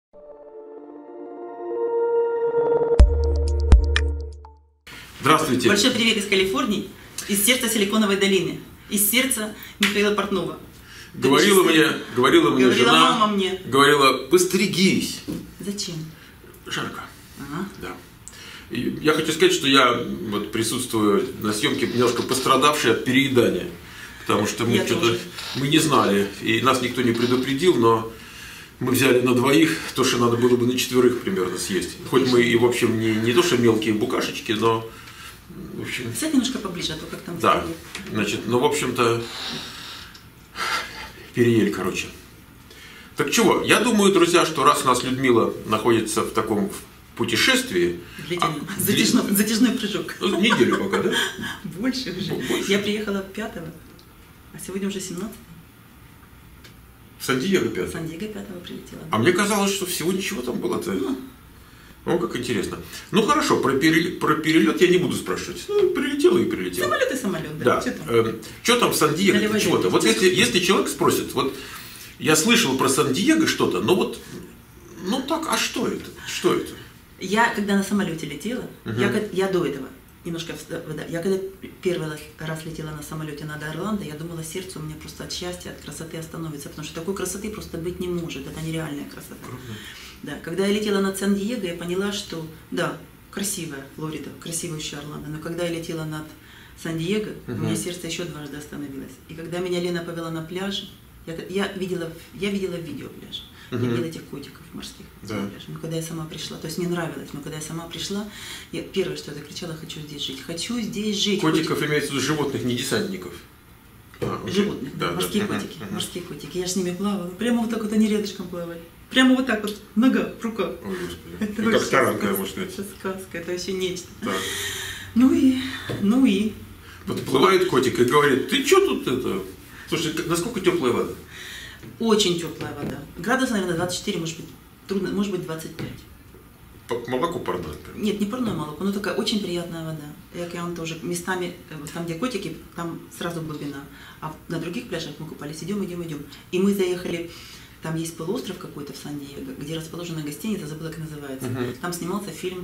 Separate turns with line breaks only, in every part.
Здравствуйте.
Большой привет из Калифорнии, из сердца Силиконовой долины, из сердца Михаила Портнова.
Говорила мне жена,
мама мне.
Говорила, постригись.
Зачем?
Жарко.
Ага.
Да. И я хочу сказать, что я вот присутствую на съемке немножко пострадавший от переедания. Потому что мы не знали, и нас никто не предупредил, но мы взяли на двоих то, что надо было бы на четверых примерно съесть. Хоть мы и, в общем, не то, что мелкие букашечки, но... В общем,
кстати, немножко поближе, а то как там...
Да, значит, ну, в общем-то, переели, короче. Так чего, я думаю, друзья, что раз у нас Людмила находится в таком путешествии...
Затяжной прыжок.
Ну, неделю пока, да?
Больше уже. Больше. Я приехала 5-го, а сегодня уже 17-го.
В Сан-Диего 5-го?
В Сан-Диего 5-го прилетела.
А мне казалось, что всего ничего там было-то. Ну, как интересно. Ну, хорошо, про перелет я не буду спрашивать. Ну, прилетела и прилетела.
Самолет и самолет, да.
Что там в Сан-Диего? Чего-то. Вот если человек спросит, вот я слышал про Сан-Диего что-то, но вот, ну так, а что это? Что это?
Я, когда на самолете летела, я до этого, немножко, я когда первый раз летела на самолете над Орландо, я думала, сердце у меня просто от счастья, от красоты остановится, потому что такой красоты просто быть не может, это нереальная красота. Да, когда я летела над Сан-Диего, я поняла, что, да, красивая Флорида, красивая еще Орландо, но когда я летела над Сан-Диего, у меня сердце еще дважды остановилось. И когда меня Лена повела на пляж, я видела видео пляж. Я видела этих котиков морских. Да. Но когда я сама пришла, то есть мне нравилось, но когда я сама пришла, первое, что я закричала, хочу здесь жить. Хочу здесь жить.
Котиков имеется в виду животных, не десантников.
Животных, да, морские котики. Морские котики. Я же с ними плавала. Прямо вот так вот они рядышком плавали. Прямо вот так вот, нога в руках.
Ой, Господи. Ну, как таранка, можно сказать.
Это сказка, это вообще нечто.
Да.
Ну и.
Подплывает котик и говорит, ты что тут это? Слушай, насколько теплая вода?
Очень теплая вода. Градус, наверное, 24, может быть, трудно, может быть 25.
Молоко парное?
Нет, не парное молоко, но такая очень приятная вода. И океан тоже местами, там где котики, там сразу глубина. А на других пляжах мы купались, идем. И мы заехали, там есть полуостров какой-то в Сан-Диего, где расположена гостиница, забыла, как называется. Там снимался фильм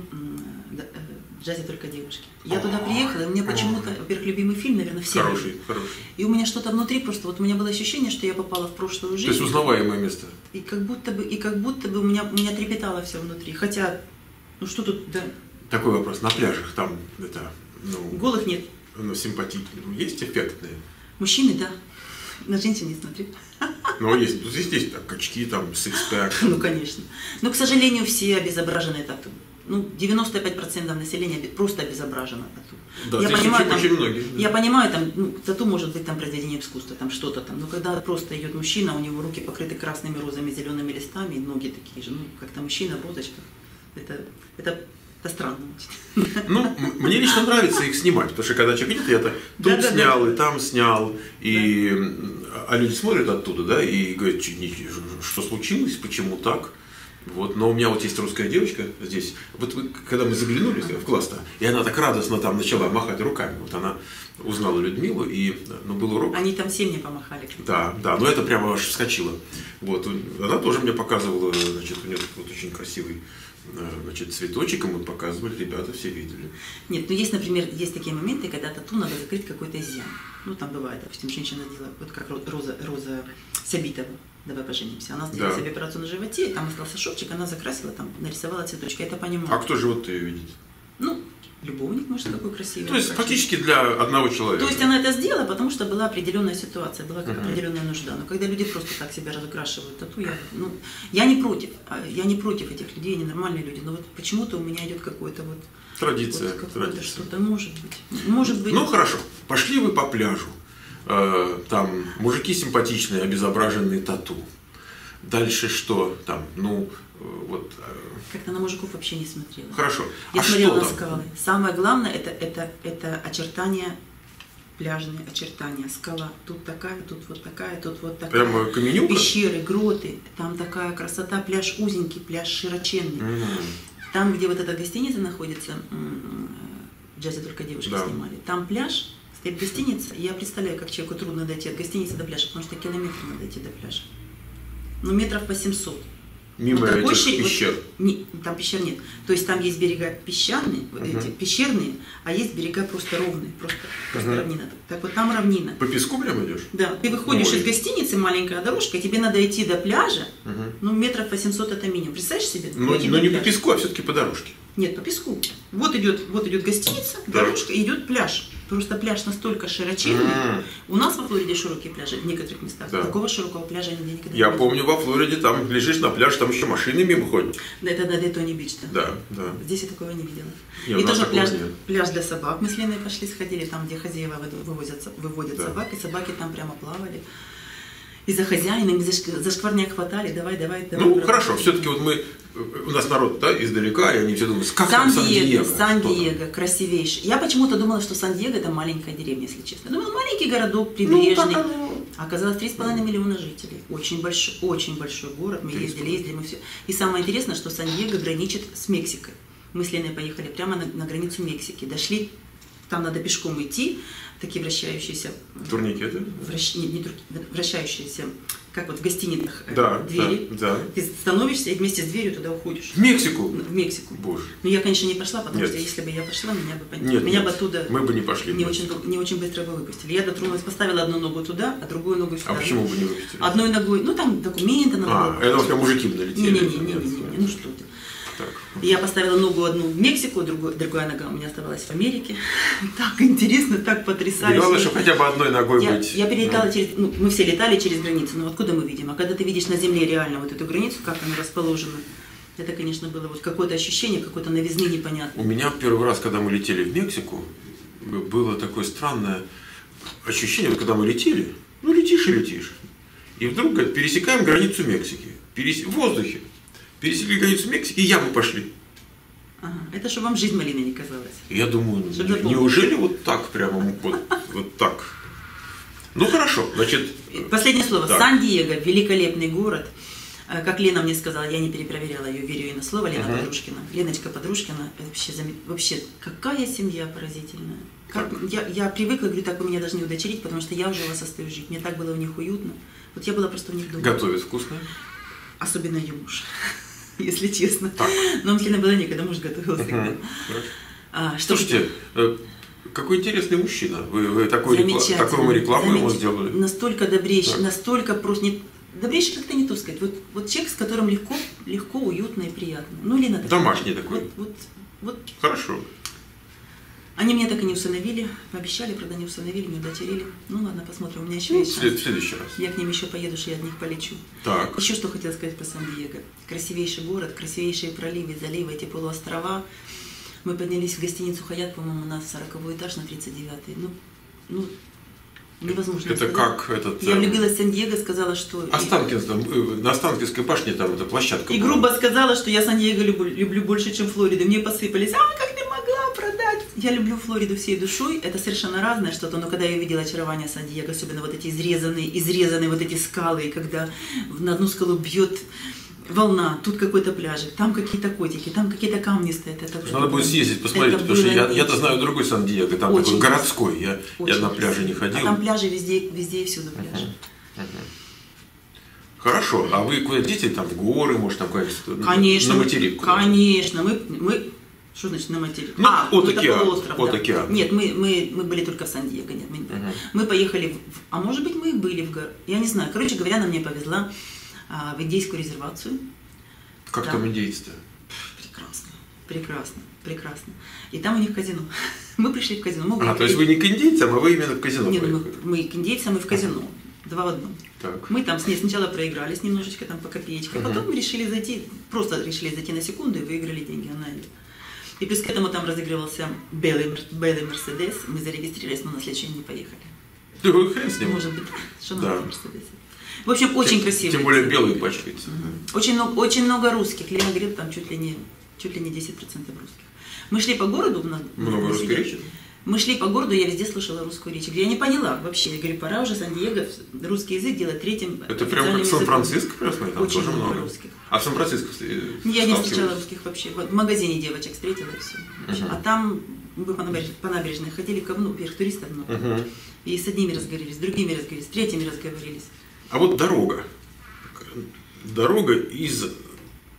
«В джазе только девушки». Я туда приехала, и у меня почему-то, во-первых, любимый фильм, наверное, все.
Хороший.
И у меня что-то внутри просто, вот у меня было ощущение, что я попала в прошлую жизнь.
То есть узнаваемое место.
И как будто бы у меня трепетало все внутри. Хотя, ну что тут, да.
Такой вопрос, на пляжах там, это, ну...
Голых нет.
Ну, симпатичные, есть эффектные?
Мужчины, да. На женщин не смотрю.
Ну, есть так, качки, там, сикспэк.
Ну, конечно. Но, к сожалению, все обезображены тату. Ну, 95% населения просто обезображено тату.
Да, я понимаю, там, очень многие. Да.
Я понимаю, там, ну, тату может быть там произведение искусства, там что-то там. Но когда просто идет мужчина, у него руки покрыты красными, розами, зелеными листами, и ноги такие же. Ну, как-то мужчина в розочках. Это странно.
Ну, мне лично нравится их снимать, потому что когда человек видит, я-то тут снял, и там снял, и... А люди смотрят оттуда, да, и говорят, что случилось, почему так. Вот, но у меня вот есть русская девочка здесь, вот когда мы заглянули в класс-то, и она так радостно там начала махать руками, вот она узнала Людмилу, и, ну, был урок.
Они там всем мне помахали.
Да, но это прямо аж вскочило. Вот, она тоже мне показывала, значит, у нее вот очень красивый, значит, цветочек, и мы показывали, ребята все видели.
Нет, ну есть, например, есть такие моменты, когда тату надо закрыть какой-то изъян. Ну, там бывает, допустим, женщина делала, вот как Роза Сабитова, давай поженимся. Она сделала себе операцию на животе, там остался шовчик, она закрасила, там нарисовала цветочки, это понимаю.
А кто живот-то ее видит?
Ну, любовник, может, такой красивый.
То есть фактически для одного человека.
То есть она это сделала, потому что была определенная ситуация, была определенная нужда. Но когда люди просто так себя разукрашивают тату, я не против этих людей, они нормальные люди, но вот почему-то у меня идет какое-то вот...
Традиция.
Что-то может быть.
Ну хорошо, пошли вы по пляжу. Там мужики симпатичные, обезображенные тату. Дальше что там? Ну, вот...
Как-то на мужиков вообще не смотрела.
Хорошо.
Я смотрела на скалы. Самое главное, это очертания, пляжные очертания. Скала. Тут такая, тут вот такая, тут вот такая.
Прямо каменюка?
Пещеры, гроты. Там такая красота. Пляж узенький, пляж широченный. Там, где вот эта гостиница находится, в джазе только девушки снимали, там пляж, стоит гостиница, и я представляю, как человеку трудно дойти от гостиницы до пляжа, потому что километр надо дойти до пляжа. Ну, метров 800.
Мимо
вот
этих пещер?
Там пещер нет. То есть там есть берега песчаные, эти пещерные, а есть берега просто ровные, просто равнина. Так вот там равнина.
По песку прям идешь?
Да. Ты выходишь из гостиницы, маленькая дорожка, тебе надо идти до пляжа, ну метров 800 это минимум. Представляешь себе?
Но не по песку, а все-таки по дорожке.
Нет, по песку. Вот идет гостиница, дорожка, и идет пляж. Просто пляж настолько широченный. У нас во Флориде широкие пляжи в некоторых местах. Да. Такого широкого пляжа нигде никогда не было.
Я помню, во Флориде там лежишь на пляже, там еще машины мимо ходят.
Да, это на Дейтоне-Бич.
Да.
Здесь я такого не видела. И тоже пляж для собак. Мы с Леной пошли, сходили там, где хозяева выводят собак, и собаки там прямо плавали. И за хозяином, и за шкварняк хватали, давай.
Ну, хорошо, все-таки вот у нас народ, да, издалека, и они все думают, как там Сан-Диего?
Сан-Диего, красивейший. Я почему-то думала, что Сан-Диего это маленькая деревня, если честно. Думала, маленький городок, прибрежный. Оказалось 3,5 миллиона жителей. Очень большой город. Мы ездили, мы все. И самое интересное, что Сан-Диего граничит с Мексикой. Мы с Леной поехали прямо на границу Мексики. Дошли, там надо пешком идти. Такие вращающиеся...
Турникеты?
Вращающиеся, как вот в гостиницах двери.
Да.
Ты становишься и вместе с дверью туда уходишь.
В Мексику?
В Мексику.
Боже.
Ну, я, конечно, не пошла, потому что если бы я пошла, меня бы оттуда...
Мы бы не пошли.
Не очень быстро бы выпустили. Я дотронулась, поставила одну ногу туда, а другую ногу сюда.
А почему бы не выпустили?
Одной ногой, ну там документы надо было.
Это вот мужики налетели.
Не, ну что ты. Так. Я поставила ногу одну в Мексику, другая нога у меня оставалась в Америке. Так интересно, так потрясающе.
Главное, чтобы хотя бы одной ногой быть.
Я перелетала мы все летали через границу, но откуда мы видим? А когда ты видишь на земле реально вот эту границу, как она расположена, это, конечно, было вот какое-то ощущение, какой-то новизны непонятной.
У меня первый раз, когда мы летели в Мексику, было такое странное ощущение, вот когда мы летели, ну летишь и летишь, и вдруг пересекаем границу Мексики, в воздухе. Пересекли границу Мексики, и яму пошли.
Ага. Это чтобы вам жизнь малиной не казалась.
Я думаю, неужели вот так прямо, вот так? Ну хорошо, значит...
Последнее слово. Так. Сан-Диего, великолепный город. Как Лена мне сказала, я не перепроверяла ее, верю ей на слово, Лена Подружкина. Леночка Подружкина, вообще какая семья поразительная. Я привыкла, говорю, так вы меня должны удочерить, потому что я уже у вас остаюсь жить. Мне так было у них уютно. Вот я была просто у них дома.
Готовят вкусно?
Особенно ее муж. Если честно. Так. Но он сильно было некогда, муж готовил всегда.
Слушайте, какой интересный мужчина. Вы такую рекламу ему сделали.
Настолько добрейший, настолько просто... Добрейший как-то не то сказать. Вот человек, с которым легко, уютно и приятно. Ну, Лена такой.
Домашний такой.
Вот.
Хорошо.
Они меня так и не усыновили, пообещали, правда, не усыновили, не удочерили. Ну ладно, посмотрим, у меня еще есть шанс.
В следующий раз.
Я к ним еще поеду, что я от них полечу.
Так.
Еще что хотела сказать про Сан-Диего. Красивейший город, красивейшие проливы, заливы, эти полуострова. Мы поднялись в гостиницу «Хаят», по-моему, на 40-й этаж, на 39-й. Ну, невозможно
это
сказать.
Как этот...
Я влюбилась в Сан-Диего, сказала, что...
На Останкинской башне там эта площадка
и
была.
грубо сказала, что я Сан-Диего люблю больше, чем Флориду. Мне посыпались, как ты могла продать? Я люблю Флориду всей душой, это совершенно разное что-то, но когда я увидела очарование Сан-Диего, особенно вот эти изрезанные вот эти скалы, когда на одну скалу бьет волна, тут какой-то пляжик, там какие-то котики, там какие-то камни стоят.
Надо будет съездить, посмотреть, потому что я-то знаю другой Сан-Диего, там такой городской, я на пляже не ходил.
А там пляжи везде и всюду пляжи.
Хорошо, а вы куда идите, там в горы, может, там куда-нибудь?
Конечно,
на материк?
Конечно, мы что значит на материк?
От океана.
Полуостров,
от
да.
океана.
Нет, мы были только в Сан-Диего, нет, мы поехали, а может быть мы и были в горы, я не знаю, короче говоря, она мне повезла в индейскую резервацию.
Как там индейцы-то?
Прекрасно. И там у них казино. Мы пришли в казино.
То есть вы не к индейцам, а вы именно в казино поехали?
Мы к индейцам и в казино. 2 в 1.
Так.
Мы там сначала проигрались немножечко, там по копеечке, потом решили зайти на секунду и выиграли деньги. И плюс к этому там разыгрывался белый Мерседес. Мы зарегистрировались, но на следующий день не поехали.
Да вы хрен с ним.
Может быть, что на Мерседесе. В общем, очень красиво.
Тем более белый пачкается.
Очень много русских. Лена говорит, там чуть ли не 10% русских. Мы шли по городу.
Много русской речи?
Мы шли по городу, я везде слышала русскую речь. Я не поняла вообще. Я говорю, пора уже Сан-Диего русский язык делать третьим.
Это прям как Сан-Франциско, там
очень
тоже много
русских.
А в Сан-Франциско
я не встречала русских вообще. В магазине девочек встретила и все. А там мы по набережной ходили вверх, туристов много. И с одними разговорились, с другими разговорились, с третьими разговорились.
А вот дорога из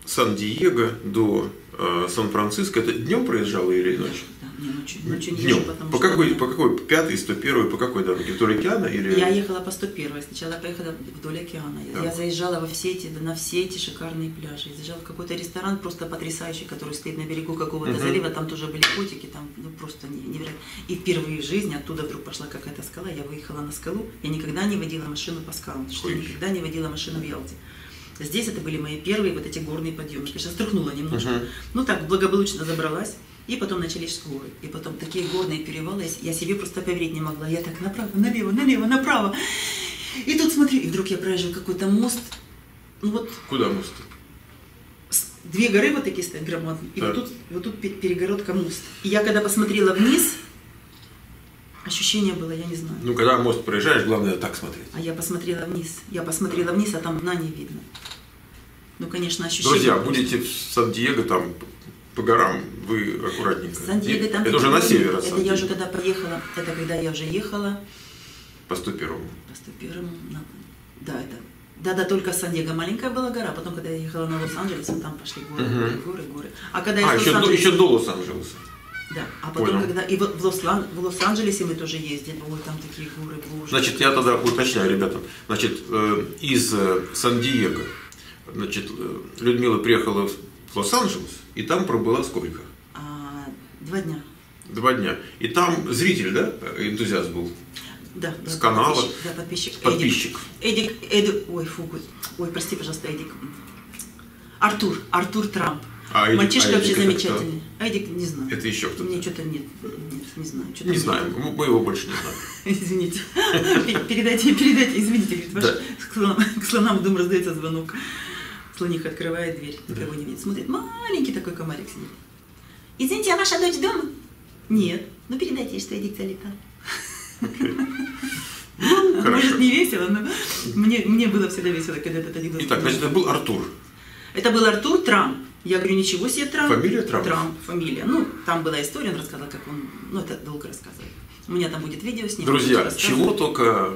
Сан-Диего до Сан-Франциско, это днем проезжала или ночью?
Да, не ночью. Ночью не
Днем.
езжу, потому
По
что...
какой, 5-й, 101-й, по какой дороге? Вдоль океана или...
Я ехала по 101-й, сначала поехала вдоль океана.
Да.
Я заезжала на все эти шикарные пляжи. Я заезжала в какой-то ресторан просто потрясающий, который стоит на берегу какого-то залива. Там тоже были котики, там ну, просто невероятно. И впервые в жизни оттуда вдруг пошла какая-то скала. Я выехала на скалу. Я никогда не водила машину по скалам, потому что я никогда не водила машину в Ялте. Здесь это были мои первые вот эти горные подъемы. Конечно, струхнула немножко. Ну так, благополучно забралась. И потом начались горы. И потом такие горные перевалы. Я себе просто поверить не могла. Я так направо, налево, налево, направо. И тут смотрю, и вдруг я проезжаю какой-то мост. Ну вот.
Куда мост?
2 горы вот такие стоят громадные. И вот тут перегородка мост. И я когда посмотрела вниз, ощущение было, я не знаю.
Ну, когда мост проезжаешь, главное так смотреть.
А я посмотрела вниз. А там дна не видно. Ну, конечно, ощущение...
Друзья, будете в Сан-Диего, там по горам, вы аккуратненько.
Сан-Диего, там
это уже на север от
Это
Сан-Диего.
я уже когда поехала, это когда я уже ехала...
По 101-му.
По 101-му, да, это... Да, только Сан-Диего маленькая была гора, потом, когда я ехала на Лос-Анджелес, там пошли горы. А когда я
еще до Лос-Анджелеса.
Да, а потом, когда и в Лос-Анджелесе мы тоже ездили, ой, там такие горы, боже.
Значит, я тогда уточняю, ребята. Значит, из Сан-Диего, значит, Людмила приехала в Лос-Анджелес, и там пробыла сколько?
2 дня.
2 дня. И там зритель, да, энтузиаст был?
Да,
с канала.
Подписчик. Эдик, ой, прости, пожалуйста, Эдик. Артур Трамп. Мальчишка вообще замечательный. А Эдик не знаю.
Это еще кто-то?
Мне что-то нет, не знаю.
Не знаем, мы его больше не знаем.
Извините. Передайте, извините, говорит, к слонам в дом раздается звонок. Слониха открывает дверь, никого не видит. Смотрит, маленький такой комарик сидит. Извините, а ваша дочь дома? Нет. Ну передайте, что Эдик залетал. Может, не весело, но мне было всегда весело, когда этот Эдик.
Итак, значит, это был Артур.
Это был Артур Трамп. Я говорю, ничего себе, Трамп.
Фамилия Трамп?
Трамп, фамилия. Ну, там была история, он рассказал, как он... Ну, это долго рассказывать. У меня там будет видео с ним.
Друзья, чего только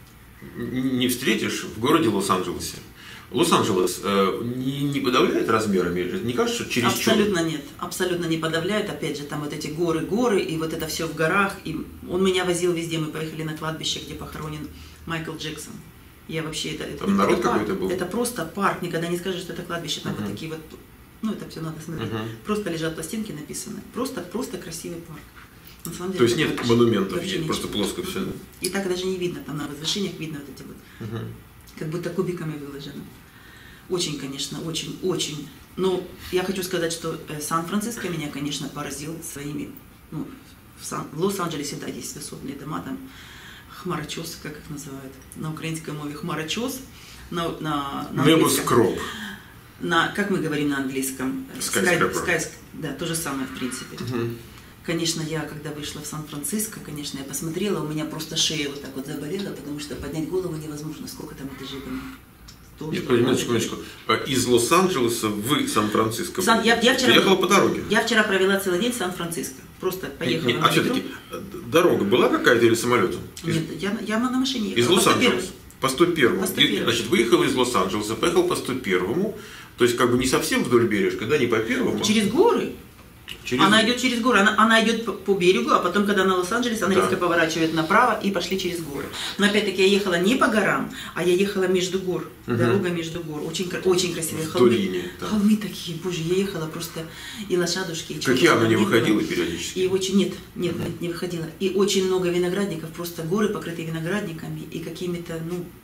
не встретишь в городе Лос-Анджелесе. Лос-Анджелес не подавляет размерами? Не кажется, что чересчур?
Абсолютно нет. Абсолютно не подавляет. Опять же, там вот эти горы, и вот это все в горах. И он меня возил везде. Мы поехали на кладбище, где похоронен Майкл Джексон. Я вообще...
Там народ какой-то был?
Это просто парк. Никогда не скажешь, что это кладбище. Там вот такие вот... Ну, это все надо смотреть. Просто лежат пластинки написаны. Просто красивый парк. На самом деле,
то есть нет монументов,
есть
просто плоско все. Да?
И так даже не видно, там на возвышениях видно вот эти вот, как будто кубиками выложено. Очень, конечно, очень. Но я хочу сказать, что Сан-Франциско меня, конечно, поразил своими, ну, в Лос-Анджелесе, да, есть высотные дома, там хмарочос, как их называют, на украинской мове хмарочос, на
Небоскреб.
Как мы говорим на английском?
Skyscraper.
Да, то же самое, в принципе. Конечно, я, когда вышла в Сан-Франциско, конечно, я посмотрела, у меня просто шея вот так вот заболела, потому что поднять голову невозможно, сколько там этажей дома.
Нет, минуточку. Из Лос-Анджелеса в Сан-Франциско.
Я вчера
ехала по дороге.
Я вчера провела целый день в Сан-Франциско. Просто поехала.
А все-таки дорога была какая-то или самолетом?
Нет, я на машине ехала.
Из Лос-Анджелеса? По 101-му.
По 101-му.
Значит, выехала из Лос-Анджелеса, поехал по 101-му, то есть как бы не совсем вдоль бережка, да, не по первому.
Через горы. Она идет через горы, она идет по берегу, а потом, когда на Лос-Анджелес, она резко поворачивает направо и пошли через горы. Но опять-таки я ехала не по горам, а я ехала между гор, дорога между гор, очень красивые холмы. Холмы такие, боже, я ехала просто и лошадушки. И
к океану не выходила периодически?
И очень, нет, не выходила. И очень много виноградников, просто горы покрытые виноградниками и какими-то,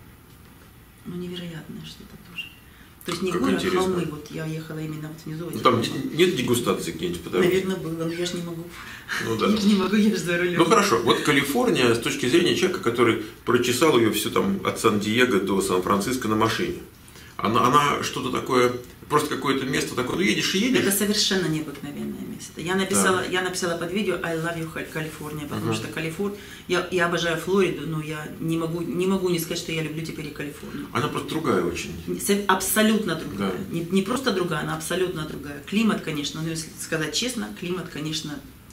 ну невероятное что-то тоже. То есть не горы, а холмы. Вот я ехала именно вот внизу.
Ну, там нет дегустации где-нибудь по дороге?
Наверное, было, но я же не могу.
Ну да.
Я же не могу, я же за рулем.
Ну хорошо, вот Калифорния с точки зрения человека, который прочесал ее всю там от Сан-Диего до Сан-Франциско на машине. Она что-то такое, просто какое-то место такое, ну едешь и едешь.
Это совершенно необыкновенное место. Я написала под видео I love you, California, потому что я обожаю Флориду, но я не могу не сказать, что я люблю теперь и Калифорнию.
Она просто другая очень.
Абсолютно другая.
Да.
Не просто другая, она абсолютно другая. Климат, конечно, ну если сказать честно, климат, конечно,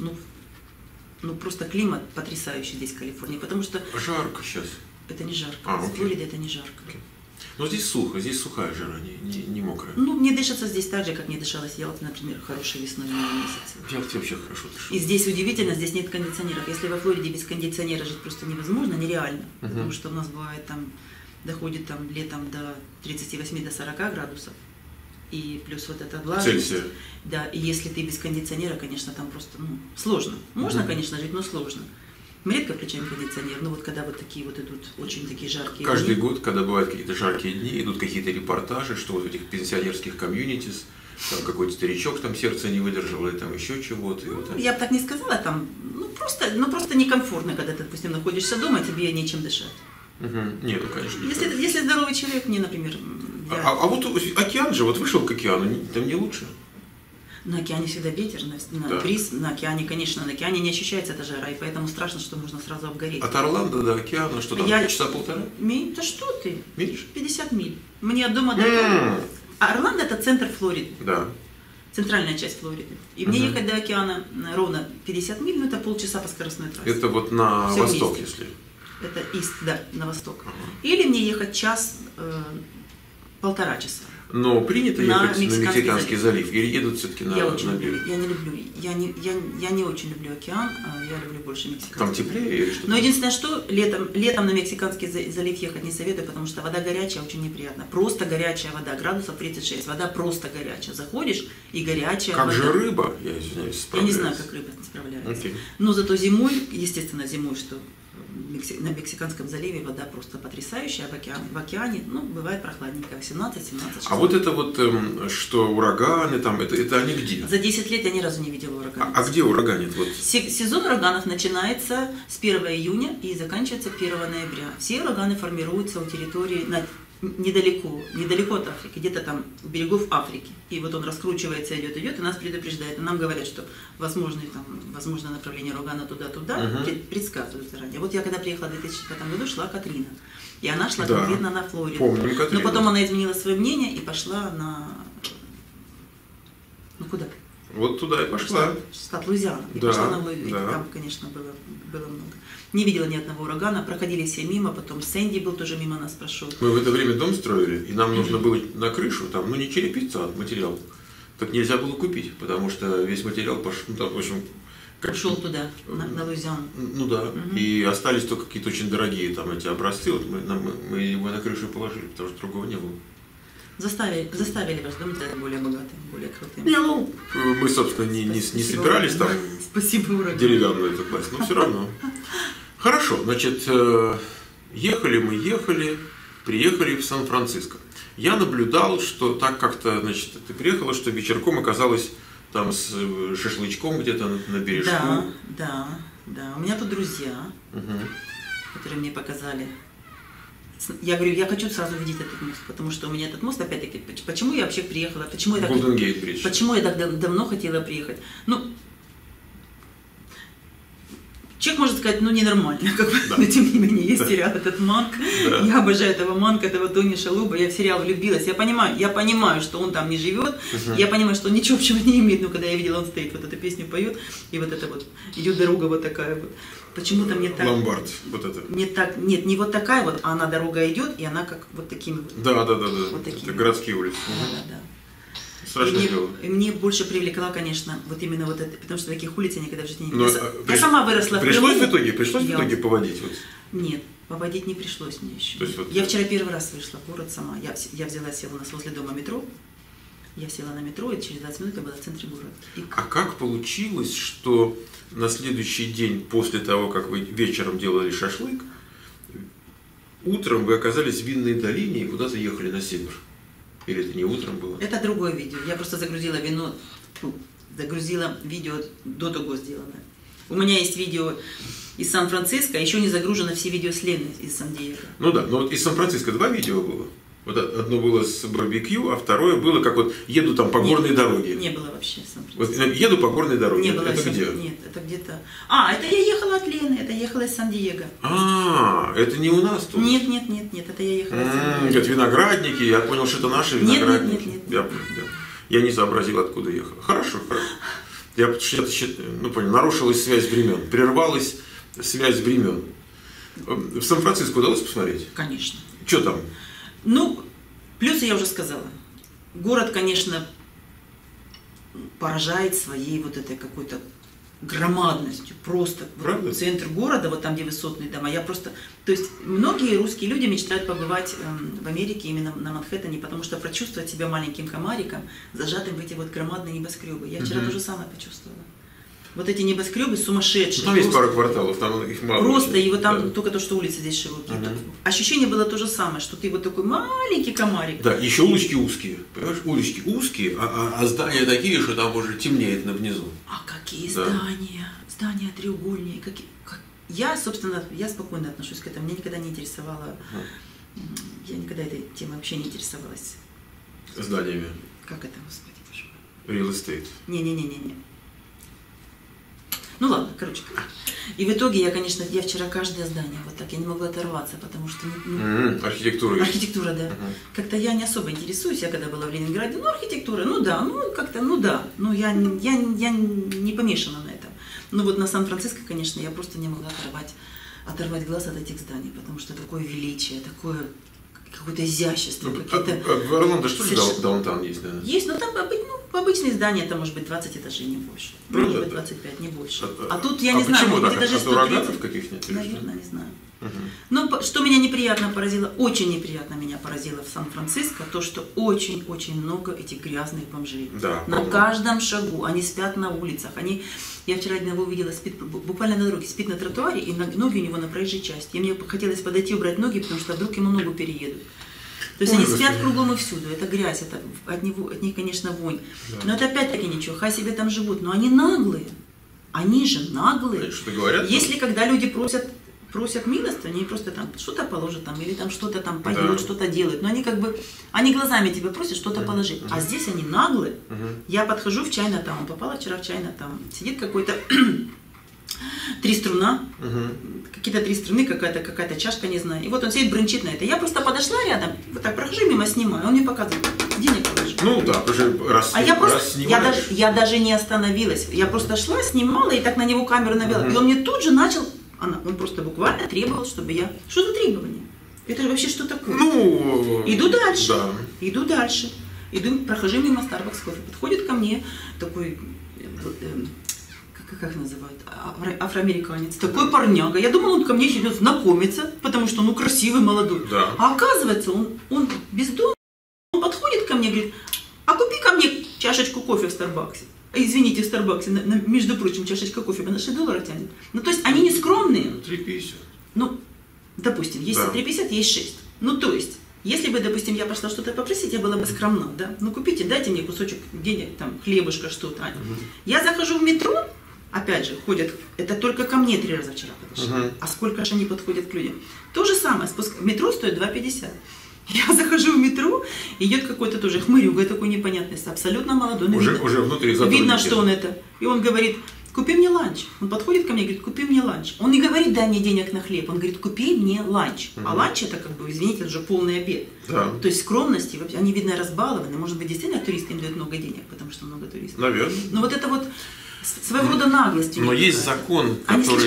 ну просто климат потрясающий здесь в Калифорнии, потому что...
Жарко сейчас.
Это не жарко.
В
Флориде это не жарко.
Но здесь сухо, здесь сухая жара, не мокрая.
Ну, мне дышится здесь так же, как мне дышалось в Ялте, например, хорошей весной в месяце.
В Ялте вообще хорошо дышит.
И здесь удивительно, здесь нет кондиционеров. Если во Флориде без кондиционера жить просто невозможно, нереально. Потому что у нас бывает там, доходит там летом до 38 до 40 градусов. И плюс вот эта влажность.
Цельсия.
Да, и если ты без кондиционера, конечно, там просто сложно. Можно, конечно, жить, но сложно. Мы редко включаем кондиционер, но вот когда вот такие вот идут очень такие жаркие
Каждый
дни.
год, когда бывают какие-то жаркие дни, идут какие-то репортажи, что вот в этих пенсионерских комьюнитис, там какой-то старичок там сердце не выдержал, или там еще чего-то. Вот.
Я бы так не сказала, там, просто некомфортно, когда ты, допустим, находишься дома, тебе нечем дышать.
Нет, ну, конечно.
Если здоровый человек, мне, например...
А вот океан же, вот вышел к океану, там не лучше?
На океане всегда ветер, на бриз, на океане, конечно, на океане не ощущается эта жара, и поэтому страшно, что можно сразу обгореть.
От Орландо до океана, что там, часа полтора?
Да что ты?
Меньше?
50 миль. Мне от дома до океана. А Орландо это центр Флориды.
Да.
Центральная часть Флориды. И мне ехать до океана ровно 50 миль, но это полчаса по скоростной трассе.
Это вот на
Всё
восток,
вместе.
если?
Это ист, да, на восток. Или мне ехать час, полтора часа.
Но принято
На
ехать на Мексиканский залив или едут все-таки на
Я очень люблю.
берег?
Я не люблю. Я не очень люблю океан, я люблю больше Мексиканский
Там
залив.
теплее или что?
Но единственное, что летом на Мексиканский залив ехать не советую, потому что вода горячая, очень неприятно. Просто горячая вода, градусов 36, вода просто горячая. Заходишь и горячая
Как
вода.
же рыба, я извиняюсь,
Я не
справляется.
знаю, как рыба справляется.
Окей.
Но зато зимой, естественно, зимой, что на Мексиканском заливе вода просто потрясающая, в океане, бывает прохладненько, 18-17 часов.
А вот это вот, что ураганы там, это они где?
За 10 лет я ни разу не видела урагана.
А где ураганит? Вот.
Сезон ураганов начинается с 1 июня и заканчивается 1 ноября. Все ураганы формируются у территории недалеко от Африки, где-то там у берегов Африки. И вот он раскручивается, идет, и нас предупреждает. И нам говорят, что возможно направление урагана туда-туда, предсказывают заранее. Вот я когда приехала в 2005 году, шла Катрина. И она шла конкретно на Флориду.
Помню, Катрина.
Но потом она изменила свое мнение и пошла на... куда?
Вот туда и пошла.
Штат Луизиана. И
Да,
пошла на Луизиану.
да.
Там, конечно, было много. Не видела ни одного урагана, проходили все мимо, потом Сэнди был тоже мимо нас прошел.
Мы в это время дом строили, и нам нужно было на крышу, там, не черепица, а материал. Так нельзя было купить, потому что весь материал пошел, там, в общем...
Пошел туда, на Луизиану.
Ну да, и остались только какие-то очень дорогие там эти образцы, вот мы его на крышу положили, потому что другого не было.
Заставили ваш дом стать более богатым, более крутым.
Мы, собственно, не собирались там
Спасибо, ураган.
деревянную эту класть, но все равно. Хорошо, значит, приехали в Сан-Франциско. Я наблюдал, что так как-то, значит, ты приехала, что вечерком оказалась там с шашлычком где-то на бережку.
Да. У меня тут друзья, которые мне показали. Я говорю, я хочу сразу видеть этот мост, потому что у меня этот мост, опять-таки, почему я вообще приехала,
Golden Gate Bridge.
Почему я так давно хотела приехать? Человек может сказать, ненормально, но тем не менее, есть сериал этот «Манк», я обожаю этого Манка, этого Тони Шалуба, я в сериал влюбилась, я понимаю, что он там не живет, я понимаю, что он ничего общего не имеет, но когда я видела, он стоит, вот эту песню поет, и вот это вот, идет дорога вот такая вот, почему-то мне так...
Ломбард, вот это.
Нет, не вот такая вот, а она дорога идет, и она как вот такими вот.
Да,
вот такими.
Это городские улицы.
Да.
Страшное дело.
И мне больше привлекла, конечно, вот именно вот это, потому что таких улиц я никогда в жизни не видела. Я сама выросла в Крыму.
Пришлось в итоге поводить? Вот.
Нет, поводить не пришлось мне еще.
Вот...
Я вчера первый раз вышла в город сама. Я села у нас возле дома метро. Я села на метро, и через 20 минут я была в центре города.
А как получилось, что на следующий день, после того, как вы вечером делали шашлык, утром вы оказались в Винной долине и куда-то ехали на север? Или это не утром было?
Это другое видео. Я просто загрузила видео до того сделанное. У меня есть видео из Сан-Франциско, еще не загружено все видео с Леной из Сан-Диего.
Ну да, но вот из Сан-Франциско 2 видео было. Вот одно было с барбекю, а второе было, как вот еду там по горной дороге.
Не было вообще в
Сан-Франциско. Вот еду по горной дороге.
Не было.
Это где?
Нет, это где-то... это я ехала от Лены, это я ехала из Сан-Диего.
Это не у нас тут?
Нет, это я ехала из Сан-Диего.
Это виноградники, я понял, что это наши виноградники.
Нет.
Я не сообразил, откуда ехала. Хорошо. Я понял, нарушилась связь времен, прервалась связь времен. В Сан-Франциско удалось посмотреть?
Конечно.
Что там?
Ну, плюсы я уже сказала. Город, конечно, поражает своей вот этой какой-то громадностью. Просто вот центр города, вот там, где высотные дома. Я просто... То есть многие русские люди мечтают побывать в Америке именно на Манхэттене, потому что прочувствовать себя маленьким комариком, зажатым в эти вот громадные небоскребы. Я вчера то же самое почувствовала. Вот эти небоскребы сумасшедшие.
Там есть пара кварталов, там их мало.
Просто, и вот там только то, что улицы здесь широкие. Ощущение было то же самое, что ты вот такой маленький комарик.
Да, еще улочки узкие. Понимаешь, улочки узкие, а здания такие, что там уже темнеет внизу.
А какие здания? Здания треугольные. Я, собственно, я спокойно отношусь к этому. Меня никогда не интересовало, я никогда этой темой вообще не интересовалась.
Зданиями.
Как это, господи, боже
мой? Real estate.
Не. Ну ладно, короче. И в итоге я, конечно, я вчера каждое здание вот так, я не могла оторваться, потому что...
архитектура.
Архитектура, да. Как-то я не особо интересуюсь, я когда была в Ленинграде, архитектура, как-то, но я не помешана на этом. Но вот на Сан-Франциско, конечно, я просто не могла оторвать глаз от этих зданий, потому что такое величие, такое какое-то изящество.
В Орландо что ли даунтаун есть, да?
Есть, но там обычные здания, это может быть 20 этажей, не больше. Может быть 25, не больше. А тут я не знаю, может быть этажей 130. Наверное, не знаю. Но что меня неприятно поразило, очень неприятно меня поразило в Сан-Франциско, то, что очень-очень много этих грязных бомжей.
Да,
на каждом шагу, они спят на улицах. Я вчера одного увидела, спит буквально на дороге, спит на тротуаре, и ноги у него на проезжей части. И мне хотелось подойти и убрать ноги, потому что вдруг ему ногу переедут. То есть они спят кругом и всюду, это грязь, от них, конечно, вонь. Да. Но это опять-таки ничего, хай себе там живут, но они наглые. Они же наглые.
Что говорят?
Если когда люди просят милость, они просто там что-то положат там, или там что-то там поют, что-то делают. Но они глазами тебя просят что-то положить. А здесь они наглые. Я подхожу в Чайна-таун, попала вчера в Чайна-таун. Сидит какой-то 3 струна, какие-то 3 струны, какая-то чашка, не знаю. И вот он сидит, брынчит на это. Я просто подошла рядом, вот так прохожу мимо, снимаю. Он мне показывает, денег положи.
Ну да, уже раз
я даже не остановилась. Я просто шла, снимала и так на него камеру навела. И он мне тут же начал... Он просто буквально требовал, чтобы я... Что за требование? Это же вообще что такое? Иду дальше. Да. Иду дальше. Прохожу мимо Starbucks кофе. Подходит ко мне такой... Как называют? Афроамериканец. Такой парняга. Я думала, он ко мне идет знакомиться, потому что он красивый, молодой.
Да.
А оказывается, он бездомный. Он подходит ко мне и говорит, а купи ко мне чашечку кофе в Старбаксе. Извините, в Старбаксе, между прочим, чашечка кофе на $6 тянет. Ну, то есть, они не скромные.
3,50.
Ну, допустим, есть 3,50, есть 6. Ну, то есть, если бы, допустим, я пошла что-то попросить, я была бы скромна, да? Ну, купите, дайте мне кусочек денег, там, хлебушка, что-то. Я захожу в метро, опять же, ходят, это только ко мне 3 раза вчера подошли. А сколько же они подходят к людям? То же самое, метро стоит 2,50. Я захожу в метро, идет какой-то тоже хмырюга такой непонятный, абсолютно молодой.
Уже внутри сотрудники.
Видно, что он это. И он говорит, купи мне ланч. Он подходит ко мне и говорит, купи мне ланч. Он не говорит, дай мне денег на хлеб, он говорит, купи мне ланч. А ланч это, как бы, извините, это же полный обед.
Да.
То есть скромности, они, видно, разбалованы. Может быть, действительно туристы им дают много денег, потому что много туристов.
Наверное.
Но вот это вот своего рода наглость.
Но есть закон,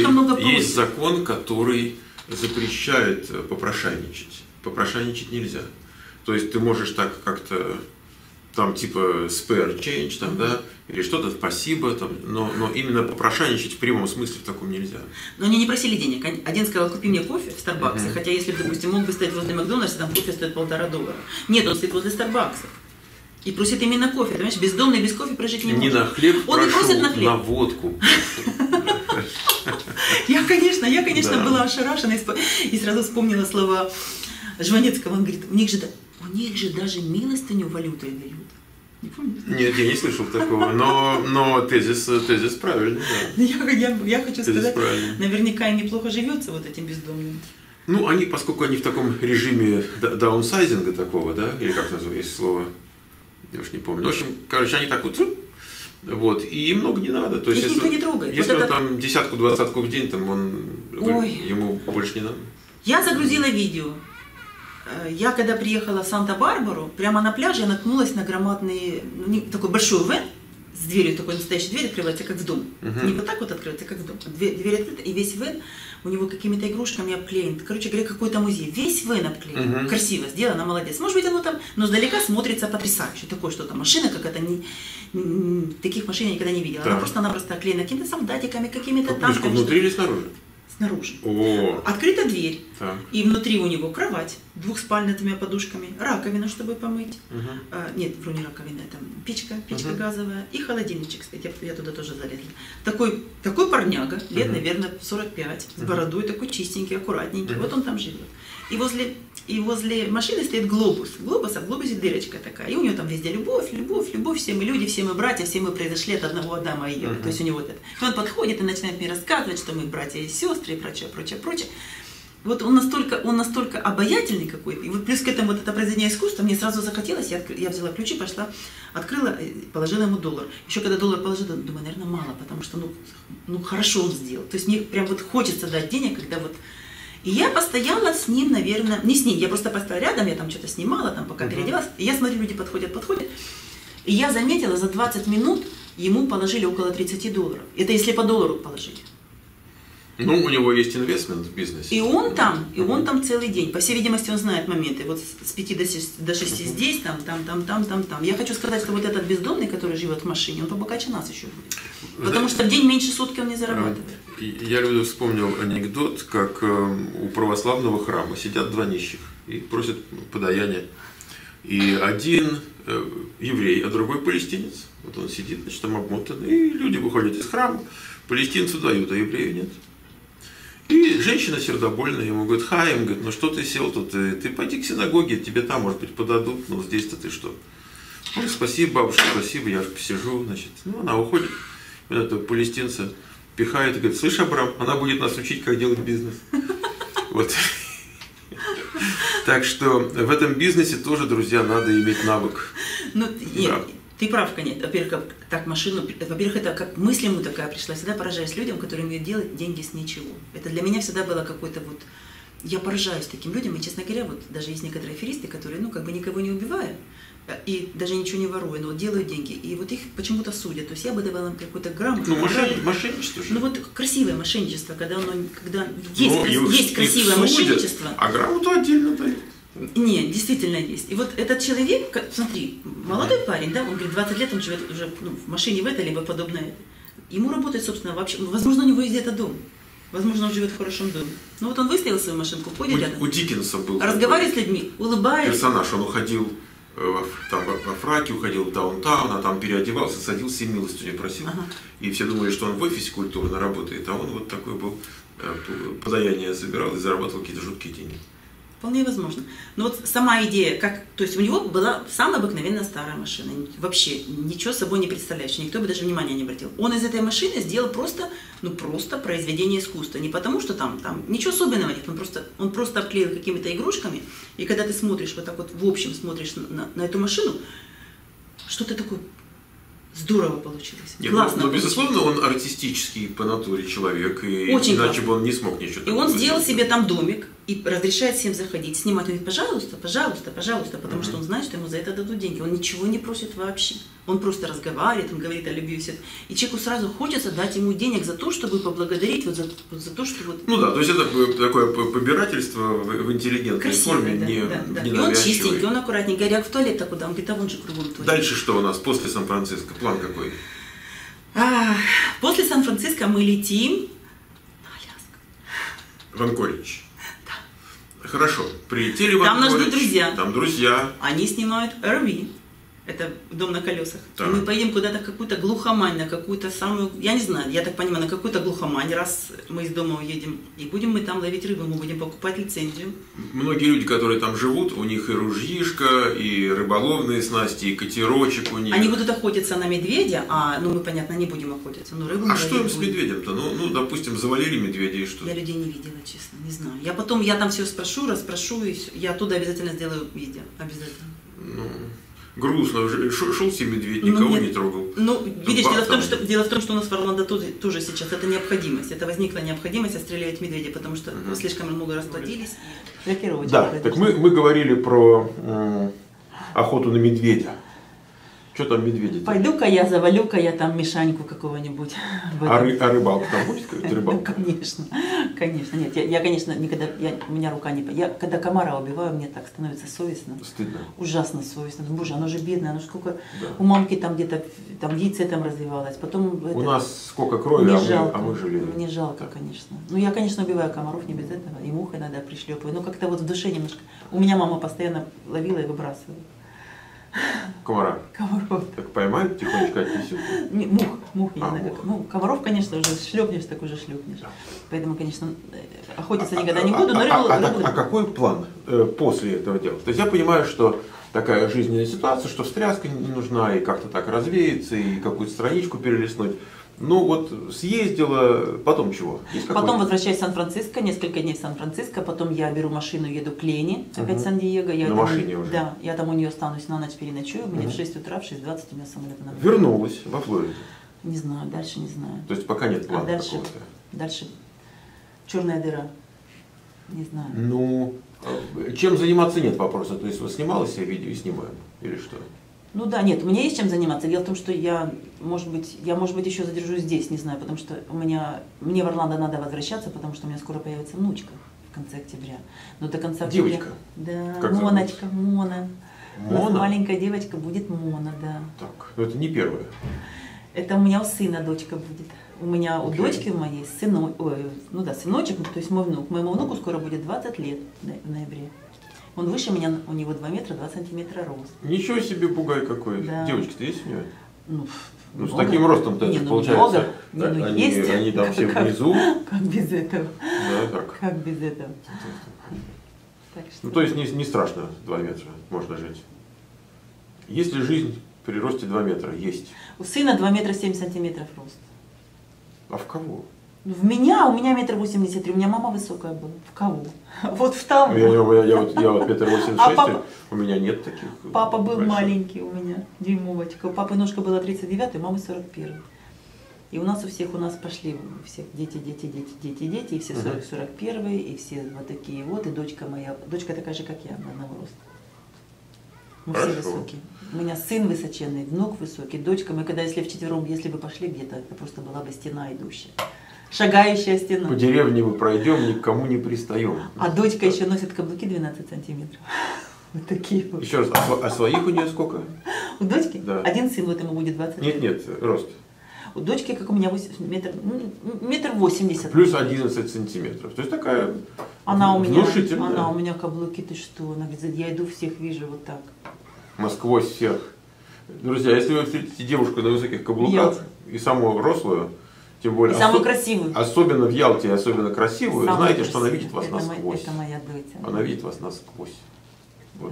который запрещает попрошайничать. Попрошайничать нельзя. То есть ты можешь так как-то там типа spare change, там, да, или что-то спасибо, там, но именно попрошайничать в прямом смысле в таком нельзя.
Но они не просили денег. Один сказал, купи мне кофе в Старбаксе, хотя если, допустим, мог бы стоять возле Макдональдса, там кофе стоит $1,5. Нет, он стоит возле Старбакса. И просит именно кофе, понимаешь, бездомный без кофе прожить не может.
Не на хлеб,
он не просит на хлеб.
На водку.
Я, конечно, была ошарашена и сразу вспомнила слова Жванецкого. Он говорит, у них же даже милостыню валютой дают. Не помните?
Нет, я не слышал такого, но тезис правильный.
Да. Я хочу сказать, наверняка им неплохо живется вот этим бездомным.
Ну, поскольку они в таком режиме даунсайзинга такого, да, или как называется слово, я уж не помню. В общем, короче, они так вот, и им много не надо. То есть,
никто не трогает.
Если он там 10-20 в день, там ему больше не надо.
Я загрузила видео. Я когда приехала в Санта-Барбару, прямо на пляже я наткнулась на громадный, такой большой вэн с дверью, такой настоящей дверь открывается, как в дом. Не вот так вот открывается, как в дом. Дверь открыта, и весь вен у него какими-то игрушками обклеен. Короче говоря, какой-то музей. Весь вен обклеен. Красиво сделано, молодец. Может быть, оно там, но сдалека смотрится потрясающе. Такое что-то. Машина какая-то, таких машин я никогда не видела.
Да.
Она просто оклеена какими-то солдатиками, какими-то
танками. Внутри или снаружи?
Снаружи.
О.
Открыта дверь.
Так.
И внутри у него кровать, двухспальная с 2 подушками, раковина, чтобы помыть. Нет, вру, не раковина, это печка газовая и холодильничек, кстати, я туда тоже залезла. Такой парняга, лет, наверное, 45, с бородой, такой чистенький, аккуратненький. Вот он там живет. И возле машины стоит глобус. В глобусе дырочка такая. И у него там везде любовь, любовь, любовь. Все мы люди, все мы братья, все мы произошли от одного Адама и Евы. То есть у него вот это. И он подходит и начинает мне рассказывать, что мы братья и сестры и прочее, прочее, прочее. Вот он настолько обаятельный какой-то. И вот плюс к этому вот это произведение искусства, мне сразу захотелось, я взяла ключи, пошла, открыла, положила ему $1. Еще когда $1 положила, думаю, наверное, мало, потому что, ну хорошо он сделал. То есть мне прям вот хочется дать денег, когда вот... И я постояла с ним, наверное, не с ним, я просто постояла рядом, я там что-то снимала, там пока переодевалась, и я смотрю, люди подходят, и я заметила, за 20 минут ему положили около $30. Это если по $1 положили.
Ну, у него есть инвестмент в бизнесе.
И он там целый день. По всей видимости, он знает моменты. Вот с 5 до 6 здесь, там. Я хочу сказать, что вот этот бездомный, который живет в машине, он побогаче нас еще будет. Потому что в день меньше сутки он не зарабатывает.
Я вспомнил анекдот, как у православного храма сидят 2 нищих и просят подаяние. И один еврей, а другой палестинец. Вот он сидит, значит, там обмотан. И люди выходят из храма, палестинцу дают, а еврею нет. И женщина сердобольная ему говорит: Хаим, говорит, ну что ты сел тут, ты пойди к синагоге, тебе там, может быть, подадут, но здесь-то ты что? Ой, спасибо, бабушка, спасибо, я же посижу, значит. Ну, она уходит, и этого палестинца пихает и говорит: слышь, Абрам, она будет нас учить, как делать бизнес. Вот. Так что в этом бизнесе тоже, друзья, надо иметь навык.
Ну, нет, ты прав, конечно. Во-первых, так машину, во-первых, это как мысль ему такая пришла. Всегда поражаюсь людям, которые умеют делать деньги с ничего. Это для меня всегда было какой-то вот... Я поражаюсь таким людям, и, честно говоря, вот даже есть некоторые аферисты, которые, ну, как бы никого не убивая, и даже ничего не воруя, но вот делают деньги, и вот их почему-то судят. То есть я бы давала им какой-то грамотный...
Ну, мошенничество же.
Ну, вот красивое мошенничество, когда есть красивое мошенничество.
А грамоту отдельно дают.
Нет, действительно есть. И вот этот человек, смотри, молодой парень, да, он говорит, 20 лет он живет уже в машине в этой, либо подобное. Ему работает, собственно, вообще, возможно, у него есть где-то дом. Возможно, он живет в хорошем доме. Ну вот он выставил свою машинку, ходит рядом.
У Диккенса был
разговаривает с людьми, улыбается.
Персонаж, он уходил во фраке, уходил в даунтаун, а там переодевался, садился и милостыню просил. И все думали, что он в офисе культурно работает, а он вот такой был, подаяние собирал и зарабатывал какие-то жуткие деньги.
Вполне возможно. Но вот сама идея, то есть у него была самая обыкновенная старая машина, вообще ничего собой не представляющая, никто бы даже внимания не обратил. Он из этой машины сделал просто произведение искусства. Не потому, что там ничего особенного нет, он просто обклеил какими-то игрушками, и когда ты смотришь вот так вот в общем, смотришь на эту машину, что-то такое здорово получилось.
Нет,
классно.
Но безусловно, он артистический по натуре человек, и
очень
иначе
классно.
бы он не смог ничего такого.
И он сделал себе там домик и разрешает всем заходить, снимать. Он говорит: пожалуйста, пожалуйста, пожалуйста, потому что он знает, что ему за это дадут деньги. Он ничего не просит вообще. Он просто разговаривает, он говорит о любви и все. И человеку сразу хочется дать ему денег за то, чтобы поблагодарить, за то, что вот...
Ну да, то есть это такое побирательство в интеллигентной
красивое,
форме,
да,
не
да.
ненавязчивой.
И он чистенький, он аккуратненький. Говорят, в туалет-то куда? Он говорит: а вон же кругом туалет.
Дальше что у нас после Сан-Франциско? План какой?
После Сан-Франциско мы летим на Аляску.
В Анкоридж. Да. Хорошо. Прилетели в
Там
Анкоридж.
нас ждут друзья.
Там друзья.
Они снимают RV. Это дом на колесах.
Да.
И мы поедем куда-то в какую-то глухомань, на какую-то самую, я не знаю, я так понимаю, на какую-то глухомань, раз мы из дома уедем. И будем мы там ловить рыбу, мы будем покупать лицензию.
Многие люди, которые там живут, у них и ружьишко, и рыболовные снасти, и катерочек у них.
Они будут охотиться на медведя, мы, понятно, не будем охотиться. Но рыбу
что им с медведем-то? Ну, допустим, завалили медведя и что?
Я людей не видела, честно, не знаю. Я там все расспрошу, и я оттуда обязательно сделаю видео. Обязательно.
Ну, грустно. Шел себе медведь, никого не трогал.
Ну, видишь, дело в том, что у нас в Орландо тоже сейчас это необходимость. Это возникла необходимость отстреливать медведя, потому что слишком много расплодились.
Да, так мы говорили про охоту на медведя. Что там медведи?
Пойду-ка я, завалю-ка я там Мишаньку какого-нибудь.
А рыбалка там будет какая-то рыбалка?
Ну, конечно, конечно. Нет, я конечно, никогда, у меня рука не... Я когда комара убиваю, мне так становится совестно.
Стыдно.
Ужасно совестно. Боже, оно же бедное, оно сколько...
Да.
У мамки там где-то, там яйце там развивалось. Потом
У нас сколько крови, а мы жалеем.
Мне жалко, конечно. Ну, я, конечно, убиваю комаров, не без этого. И мух иногда пришлепаю. Но как-то вот в душе немножко... У меня мама постоянно ловила и выбрасывала.
Комара.
Комаров.
Так поймают, тихонечко отнесут.
Мух я иногда. Ну, комаров, конечно, уже шлепнешь, так уже шлепнешь. Поэтому, конечно, охотиться никогда не буду, но рыбу...
А какой план после этого дела? То есть я понимаю, что такая жизненная ситуация, что встряска не нужна, и как-то так развеяться, и какую-то страничку перелистнуть. Ну вот съездила, потом чего?
Потом возвращаюсь в Сан-Франциско, несколько дней в Сан-Франциско, потом я беру машину, еду к Лене, опять в Сан-Диего.
На машине уже?
Да, я там у нее останусь на ночь, переночую, мне в 6 утра, в 6:20 у меня самолет на...
Вернулась во Флориду?
Не знаю, дальше не знаю.
То есть пока нет плана какого-то?
Дальше черная дыра, не знаю.
Ну, чем заниматься нет вопроса, то есть вот снималась я видео и снимаем, или что?
Ну да, нет, у меня есть чем заниматься. Дело в том, что я, может быть, еще задержусь здесь, не знаю, потому что мне в Орландо надо возвращаться, потому что у меня скоро появится внучка в конце октября. Но до конца октября...
Девочка?
Да,
как
Моночка, Мона. У нас
Мона?
маленькая девочка будет Мона, да.
Так, ну это не первая.
Это у меня у сына дочка будет. У меня у дочки моей сыночек, то есть мой внук. Моему внуку скоро будет 20 лет в ноябре. Он выше меня, у него 2 метра 2 сантиметра рост.
Ничего себе, бугай какой.
Да.
Девочки-то есть у него?
Ну,
с таким ростом-то получается. Они там все внизу.
Как без этого?
Да, так.
Как без этого? Так что...
Ну, то есть не страшно 2 метра, можно жить. Есть ли жизнь при росте 2 метра? Есть.
У сына 2 метра 7 сантиметров рост.
А в кого?
У меня 1,83 м, у меня мама высокая была. В кого? Вот в того.
Я вот 1,86 м, у меня нет таких.
Папа был
больших.
маленький у меня, дюймовочка. У папы ножка была 39, у мамы 41. И у нас пошли всех дети, и все 41, и все вот такие вот, и дочка такая же, как я, одного роста. Мы все высокие. У меня сын высоченный, внук высокий, дочка. Мы когда, если вчетвером, если бы пошли где-то, это просто была бы стена идущая. Шагающая стена.
По деревне мы пройдем, никому не пристаем.
А дочка еще носит каблуки 12 сантиметров. Вот такие вот.
Еще раз, а своих у нее сколько?
У дочки?
Да.
Один сын, вот ему будет 20 лет.
Нет, рост.
У дочки, как у меня, метр 80.
Плюс 11 сантиметров. То есть такая
она у
внушительная.
Она у меня каблуки, ты что? Она говорит, я иду всех вижу вот так.
Насквозь всех. Друзья, если вы встретите девушку на высоких каблуках и самую рослую, тем более
самую красивую,
особенно в Ялте, особенно красивую,
самую
знаете,
красивую.
что она видит вас насквозь.
Это моя дочь.
Она видит вас насквозь. Вот.
Да.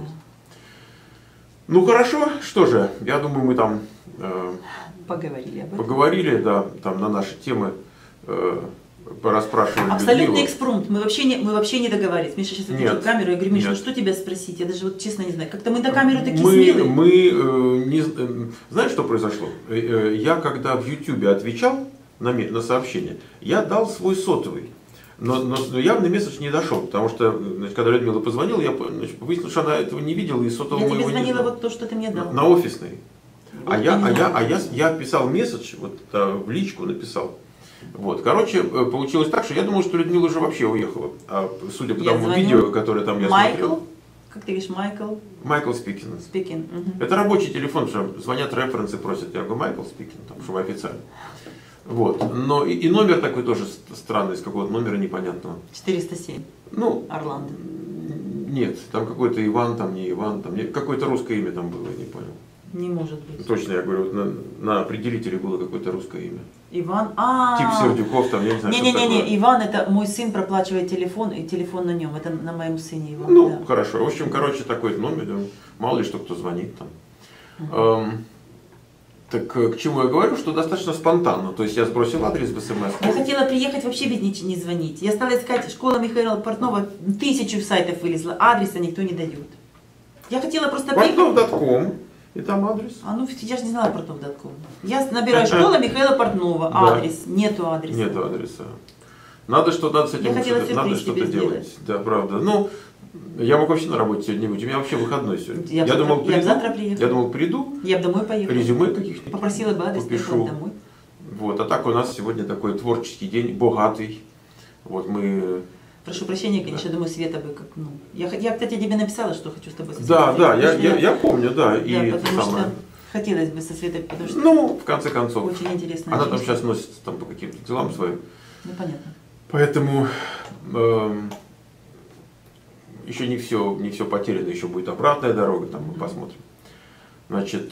Ну хорошо, что же, я думаю, мы там
поговорили об этом.
Поговорили, да, там на наши темы порасспрашивали.
Абсолютный экспромт. Мы вообще не договаривались. Миша сейчас выключил камеру. Я говорю, Миша, ну что тебя спросить? Я даже вот честно не знаю. Как-то мы до камеры такие смелые.
Знаешь, что произошло? Я когда в Ютубе отвечал на сообщения, я дал свой сотовый. Но явно месседж не дошел, потому что, значит, когда Людмила позвонила, я выяснил, что она этого не видела и сотового моего не знала.
Я тебе звонила вот то, что ты мне дал.
На офисный. Вот я писал месседж, вот в личку написал. Вот. Короче, получилось так, что я думал, что Людмила уже вообще уехала. А судя по тому видео, которое там я смотрел.
Как ты говоришь, Майкл?
Майкл Спикин.
Угу.
Это рабочий телефон, что звонят референсы, просят. Я говорю, Майкл Спикин, там, чтобы официально. Вот. Но и номер такой тоже странный, из какого-то номера непонятного.
407.
Ну,
Орландо.
Нет, там какой-то Иван, там не Иван, там какое-то русское имя там было, я не понял.
Не может быть.
Точно, я говорю, вот на определителе было какое-то русское имя.
Иван,
Тип Сердюков, там, я не знаю,
Не, Иван, это мой сын проплачивает телефон, и телефон на нем, это на моем сыне Иван.
Ну,
да.
Хорошо, в общем, такой номер, мало ли что кто звонит там. Так к чему я говорю, что достаточно спонтанно, то есть я сбросил адрес в СМС.
Я хотела приехать вообще без не звонить. Я стала искать школа Михаила Портнова, 1000 сайтов вылезла, адреса никто не дает. Я хотела просто приехать.
Портнов.com. И там адрес.
Я же не знала Портнов.com. Я набираю школа Михаила Портнова, адрес, да. Нету адреса.
Нету адреса. Надо с этим
что-то
делать. Да, правда. Ну, Я мог вообще на работе сегодня не быть. У меня вообще выходной сегодня.
Я бы завтра приеду.
Я думал, приду.
Я бы домой поехала.
Резюме каких-то.
Попросила бы адрес,
попишу.
домой.
Вот. А так у нас сегодня такой творческий день, богатый. Вот мы...
Прошу прощения, конечно, думаю, Света бы как, ну... Я, кстати, тебе написала, что хочу с тобой
сосветить. Я помню, да. И
потому что хотелось бы со Светой, потому что...
Ну, в конце концов.
Очень интересно.
Она там сейчас носится там, по каким-то делам своим.
Ну, понятно.
Поэтому еще не все потеряно, еще будет обратная дорога, там мы посмотрим. Значит,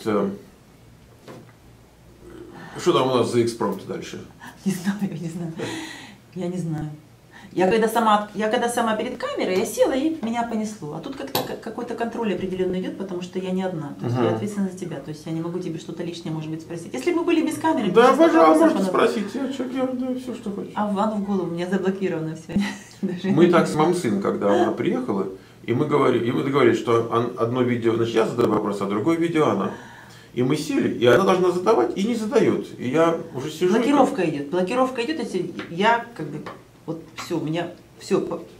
что там у нас за экспромт дальше?
Не знаю. Я не знаю. Я когда сама перед камерой, я села и меня понесло. А тут как-то какой-то контроль определенный идет, потому что я не одна. То есть я ответственна за тебя. То есть я не могу тебе что-то лишнее, может быть, спросить. Если бы мы были без камеры...
Да, пожалуйста, можно спросить. Я все, что хочешь.
А в голову у меня заблокировано все.
Мы так с мамсын, когда она приехала, и мы договорились, что одно видео, значит, я задаю вопрос, а другое видео она. И мы сели, и она должна задавать, и не задает. И я уже сижу...
Блокировка идет, если я как бы... Вот все, у меня все.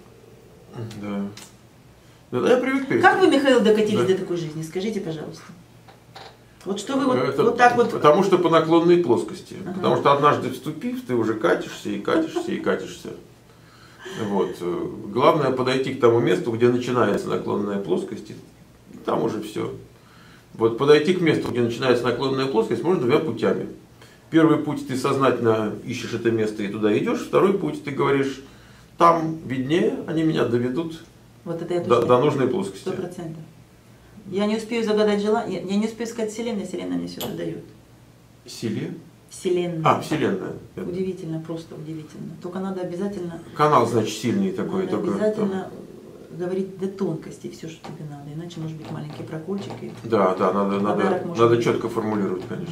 Да, я привык.
Как вы, Михаил, докатились до такой жизни? Скажите, пожалуйста. Вот что вы вот так вот...
Потому что по наклонной плоскости. Потому что однажды вступив, ты уже катишься и катишься и катишься. Вот. Главное подойти к тому месту, где начинается наклонная плоскость, и там уже все. Вот подойти к месту, где начинается наклонная плоскость, можно двумя путями. Первый путь, ты сознательно ищешь это место и туда идешь. Второй путь, ты говоришь, там виднее, они меня доведут
вот это
до нужной плоскости.
100%. Я не успею загадать желание, я не успею сказать Вселенная, Вселенная мне все это дает. Вселенная.
Вселенная.
Удивительно, просто удивительно. Только надо обязательно...
Канал, значит, сильный такой.
Надо обязательно говорить до тонкости все, что тебе надо. Иначе может быть маленький прокольчик.
Да, надо четко формулировать, конечно.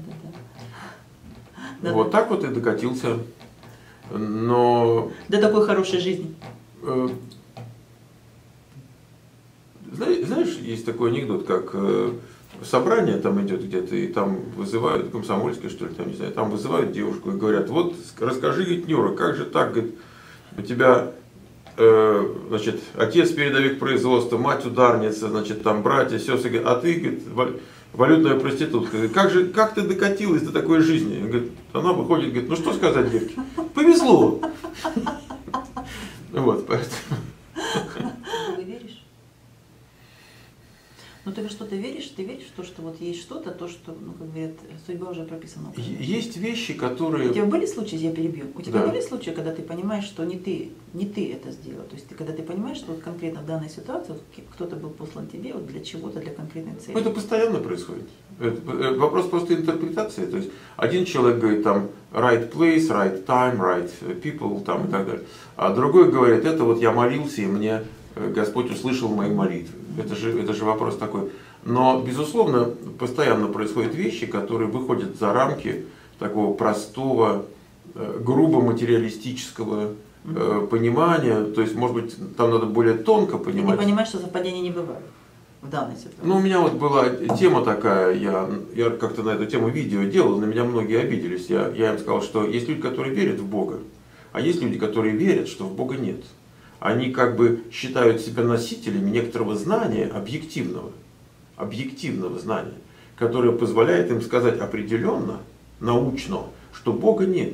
Да.
Вот так вот и докатился. Но...
До такой хорошей жизни.
Знаешь, есть такой анекдот, как собрание там идет где-то, и там вызывают, комсомольское, что ли, там, не знаю, там вызывают девушку и говорят, вот расскажи, говорит, Нюра, как же так, говорит, у тебя, значит, отец передовик производства, мать ударница, значит, там братья, сестры, а ты, говорит, валютная проститутка. Как ты докатилась до такой жизни? Говорит, она выходит, говорит, ну что сказать, девки, повезло. Вот, поэтому.
Ты веришь? Ну ты во что-то веришь? Ты веришь в то, что вот есть что-то, то, что, ну, как говорят, судьба уже прописана.
Есть вещи, которые...
У тебя были случаи, я перебью, у тебя были случаи, когда ты понимаешь, что не ты это сделал? То есть когда ты понимаешь, что вот конкретно в данной ситуации кто-то был послан тебе вот для чего-то, для конкретной цели?
Это постоянно происходит. Это вопрос просто интерпретации. То есть один человек говорит там right place, right time, right people там, и так далее. А другой говорит, это вот я молился, и мне Господь услышал мои молитвы. Это же вопрос такой. Но, безусловно, постоянно происходят вещи, которые выходят за рамки такого простого, грубо материалистического понимания. То есть, может быть, там надо более тонко понимать.
Ты не понимаешь, что совпадений не бывает в данной ситуации?
Ну, у меня вот была тема такая, я как-то на эту тему видео делал, на меня многие обиделись. Я им сказал, что есть люди, которые верят в Бога, а есть люди, которые верят, что в Бога нет. Они как бы считают себя носителями некоторого знания, объективного знания, которое позволяет им сказать определенно, научно, что Бога нет.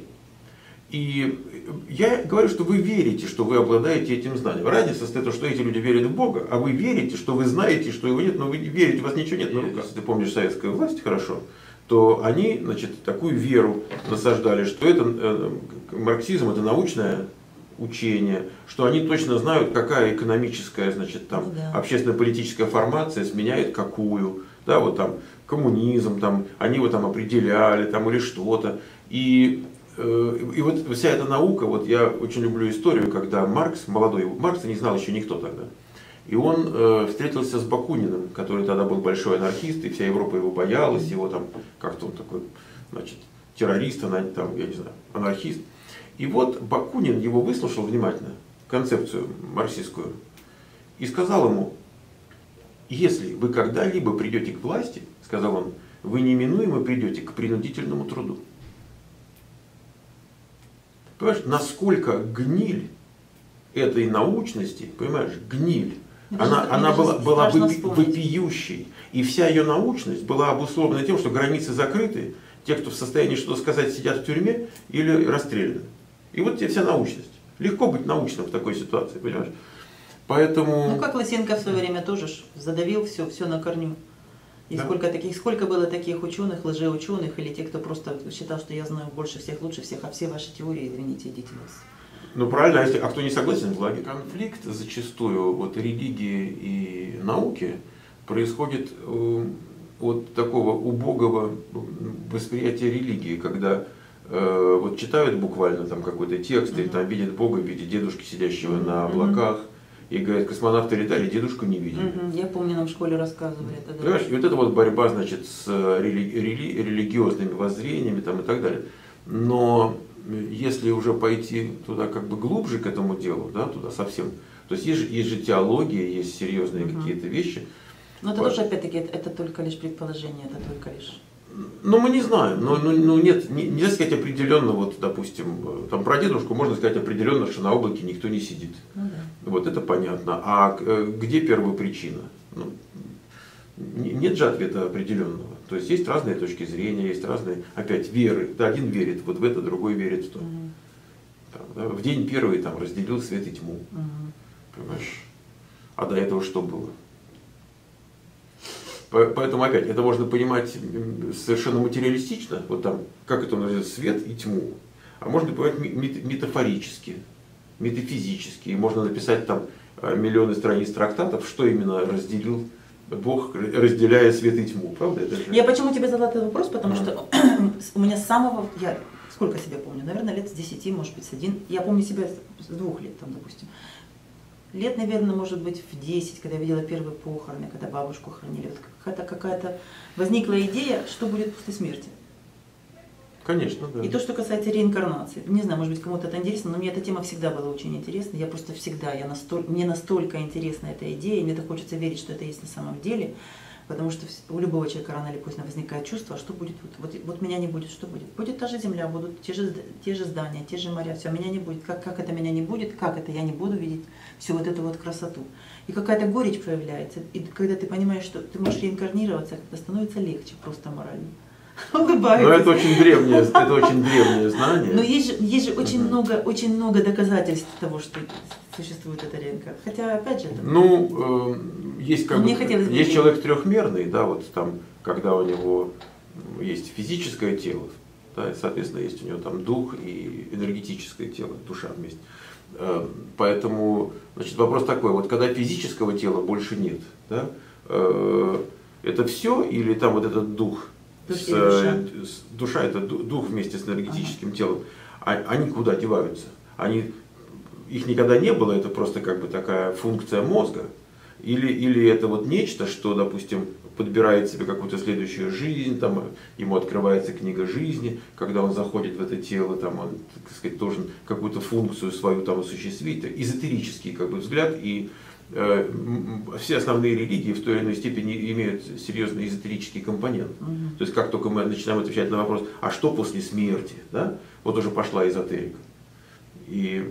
И я говорю, что вы верите, что вы обладаете этим знанием. Разница состоит в том, что эти люди верят в Бога, а вы верите, что вы знаете, что его нет, но вы верите, у вас ничего нет на руках. Если ты помнишь советскую власть хорошо, то они, значит, такую веру насаждали, что это марксизм, это научное учение, что они точно знают, какая экономическая, значит, там, общественно-политическая формация сменяет какую, да, вот там коммунизм, там, они его там определяли, там, или что-то. И вот вся эта наука, вот я очень люблю историю, когда Маркс, молодой Маркса не знал еще никто тогда, и он встретился с Бакуниным, который тогда был большой анархист, и вся Европа его боялась, его там, как-то он такой, значит, террорист, там, я не знаю, анархист. И вот Бакунин его выслушал внимательно, концепцию марксистскую, и сказал ему, если вы когда-либо придете к власти, сказал он, вы неминуемо придете к принудительному труду. Понимаешь, насколько гниль этой научности, понимаешь, гниль.
Мне
Она
даже
была
страшно вспомнить.
вопиющей. И вся ее научность была обусловлена тем, что границы закрыты, те, кто в состоянии что-то сказать, сидят в тюрьме или расстреляны. И вот тебе вся научность. Легко быть научным в такой ситуации, понимаешь? Поэтому...
Ну, как Лысенко в свое время тоже задавил все на корню. И
Да.
сколько было таких ученых, лжеученых, или тех, кто просто считал, что я знаю больше всех, лучше всех, а все ваши теории, извините, идите вас.
Ну правильно, а кто не согласен, в лагере. Конфликт зачастую вот религии и науки происходит от такого убогого восприятия религии, когда вот читают буквально там какой-то текст, и там видят Бога в виде дедушки, сидящего на облаках, и говорят, космонавты летали, дедушку не видели.
Я помню, нам в школе рассказывали это. Да.
Понимаешь, и вот это вот борьба, значит, с религиозными воззрениями там, и так далее. Но если уже пойти туда как бы глубже к этому делу, да, туда совсем, то есть есть же теология, есть серьезные какие-то вещи.
Но это тоже, опять-таки, это только лишь предположение, это только лишь...
Ну, мы не знаем, но нет, нельзя сказать определенно, вот, допустим, там про дедушку можно сказать определенно, что на облаке никто не сидит.
Ну, да.
Вот это понятно. А где первопричина? Ну, нет же ответа определенного. То есть есть разные точки зрения, есть разные, опять, веры. Да, один верит вот в это, другой верит в то. Там, да, в день первый там разделил свет и тьму. Понимаешь? А до этого что было? Поэтому опять, это можно понимать совершенно материалистично, вот там, как это называется, свет и тьму. А можно понимать метафорически, метафизически. И можно написать там миллионы страниц трактатов, что именно разделил Бог, разделяя свет и тьму. Правда? Это же...
Я почему тебе задала этот вопрос, потому что у меня с самого, я сколько себя помню, наверное, лет с 10, может быть, с 1, я помню себя с 2 лет, там, допустим. Лет, наверное, может быть, в 10, когда я видела первые похороны, когда бабушку хоронили, вот какая-то возникла идея, что будет после смерти.
Конечно, да.
И то, что касается реинкарнации. Не знаю, может быть, кому-то это интересно, но мне эта тема всегда была очень интересна. Я просто всегда, мне настолько интересна эта идея, и мне так хочется верить, что это есть на самом деле. Потому что у любого человека рано или поздно возникает чувство, а что будет, вот меня не будет, что будет? Будет та же земля, будут те же здания, те же моря, все, меня не будет. Как это меня не будет, как это я не буду видеть всю вот эту вот красоту. И какая-то горечь появляется. И когда ты понимаешь, что ты можешь реинкарнироваться, как-то становится легче просто морально. Улыбается.
Но это очень древнее знание.
Но есть же очень много доказательств того, что существует эта реинкарнация. Хотя, опять же...
Ну, есть
есть
человек трехмерный, да, вот там, когда у него есть физическое тело, да, и, соответственно, есть у него там дух и энергетическое тело, душа вместе. Поэтому, значит, вопрос такой, вот когда физического тела больше нет, да, это все или там вот этот дух? Душа это дух вместе с энергетическим телом. Они куда деваются? Их никогда не было, это просто как бы такая функция мозга. Или это вот нечто, что, допустим, подбирает себе какую-то следующую жизнь, там, ему открывается книга жизни, когда он заходит в это тело, там, он, так сказать, должен какую-то функцию свою там осуществить. Эзотерический как бы взгляд, и все основные религии в той или иной степени имеют серьезный эзотерический компонент. То есть как только мы начинаем отвечать на вопрос, а что после смерти, да, вот уже пошла эзотерика. И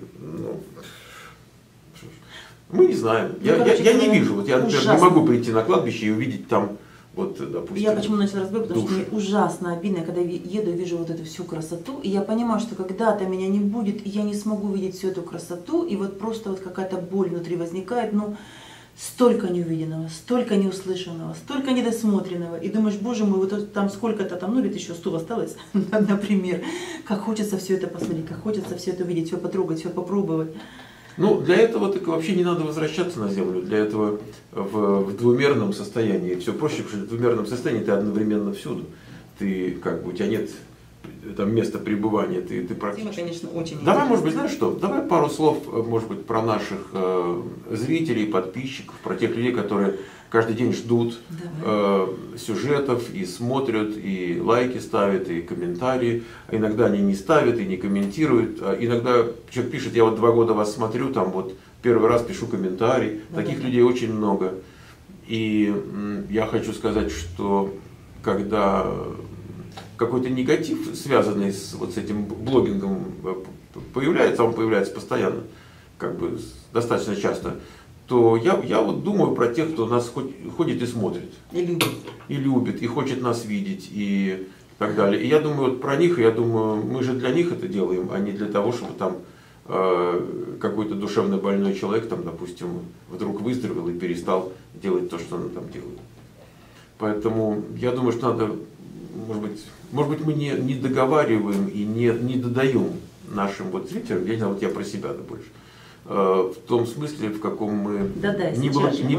мы не знаем. Я не вижу. Вот я, например, не могу прийти на кладбище и увидеть там, вот, допустим,
я почему начала разговаривать, потому
душу.
что мне ужасно обидно, когда еду и вижу вот эту всю красоту, и я понимаю, что когда-то меня не будет, и я не смогу видеть всю эту красоту, и вот просто вот какая-то боль внутри возникает, ну, столько неувиденного, столько неуслышанного, столько недосмотренного, и думаешь, боже мой, вот там сколько-то там, ну, лет еще 100 осталось, например, как хочется все это посмотреть, как хочется все это увидеть, все потрогать, все попробовать.
Ну, для этого так вообще не надо возвращаться на Землю, для этого в двумерном состоянии. Все проще, потому что в двумерном состоянии ты одновременно всюду. Ты, как бы, у тебя нет там места пребывания, ты практически...
Тема, конечно, очень
Давай,
интересная.
может быть, знаешь что, давай пару слов, может быть, про наших зрителей, подписчиков, про тех людей, которые каждый день ждут сюжетов и смотрят, и лайки ставят, и комментарии. А иногда они не ставят и не комментируют. А иногда человек пишет, я вот 2 года вас смотрю, там вот первый раз пишу комментарий. Таких людей очень много. И я хочу сказать, что когда какой-то негатив, связанный вот с этим блогингом, появляется, он появляется постоянно. как бы достаточно часто, то я вот думаю про тех, кто нас ходит и смотрит.
И любит.
И любит, и хочет нас видеть, и так далее. И я думаю вот про них, и я думаю, мы же для них это делаем, а не для того, чтобы там какой-то душевно больной человек, там, допустим, вдруг выздоровел и перестал делать то, что он там делает. Поэтому я думаю, что надо, может быть мы не договариваем и не додаем нашим вот зрителям, я не знаю, вот я про себя больше, в том смысле, в каком мы не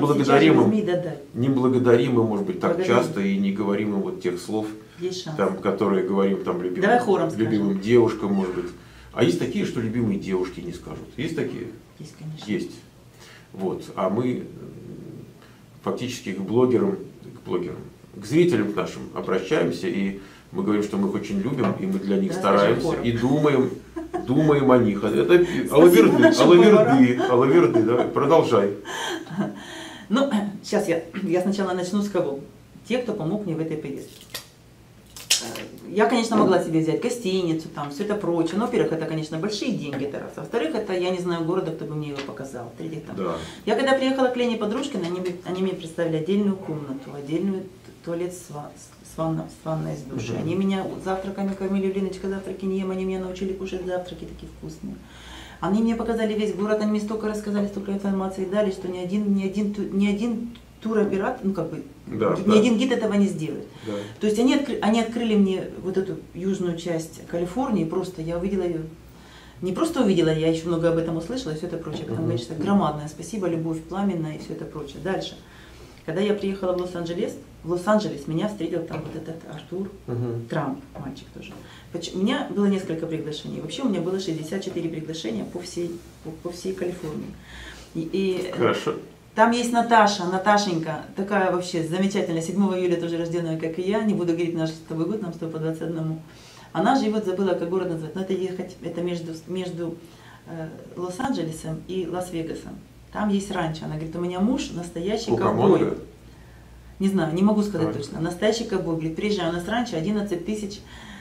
благодарим им, может быть, так часто и не говорим им вот тех слов, там, которые говорим там любимым девушкам, может быть. А есть такие, что любимые девушки не скажут. Есть такие?
Есть, конечно.
Есть. Вот. А мы фактически к блогерам, к зрителям к нашим обращаемся, и мы говорим, что мы их очень любим, и мы для них стараемся, и думаем о них. Это алаверды, да? Продолжай.
Ну, сейчас я сначала начну с кого? Те, кто помог мне в этой поездке. Я, конечно, могла себе взять гостиницу, там, все это прочее. Но, во-первых, это, конечно, большие деньги, это раз. А во-вторых, это я не знаю города, кто бы мне его показал. В-третьих, там.
Да.
Я когда приехала к Лене Подружкиной, они мне представили отдельную комнату, отдельную туалет с ванной с душей. Они меня завтраками кормили, Леночка, завтраки не ем, они меня научили кушать завтраки такие вкусные. Они мне показали весь город, они мне столько рассказали, столько информации дали, что ни один туроператор, ну как бы, ни один гид этого не сделает.
Да.
То есть они открыли мне вот эту южную часть Калифорнии, просто я увидела ее, не просто увидела, я еще много об этом услышала и все это прочее. Там, конечно, громадное спасибо, любовь пламенная и все это прочее. Дальше. Когда я приехала в Лос-Анджелес, меня встретил там вот этот Артур Трамп, мальчик тоже. У меня было несколько приглашений. Вообще у меня было 64 приглашения по всей Калифорнии.
Хорошо.
Там есть Наташенька, такая вообще замечательная, 7 июля тоже рожденная, как и я, не буду говорить наш с тобой год, нам с тобой по 21. Она живет, забыла, как город называется, но это ехать, это между Лос-Анджелесом и Лас-Вегасом. Там есть ранчо. Она говорит, у меня муж настоящий ковбой. Не знаю, не могу сказать точно. Настоящий ковбой. Говорит, приезжай, у нас раньше 11 тысяч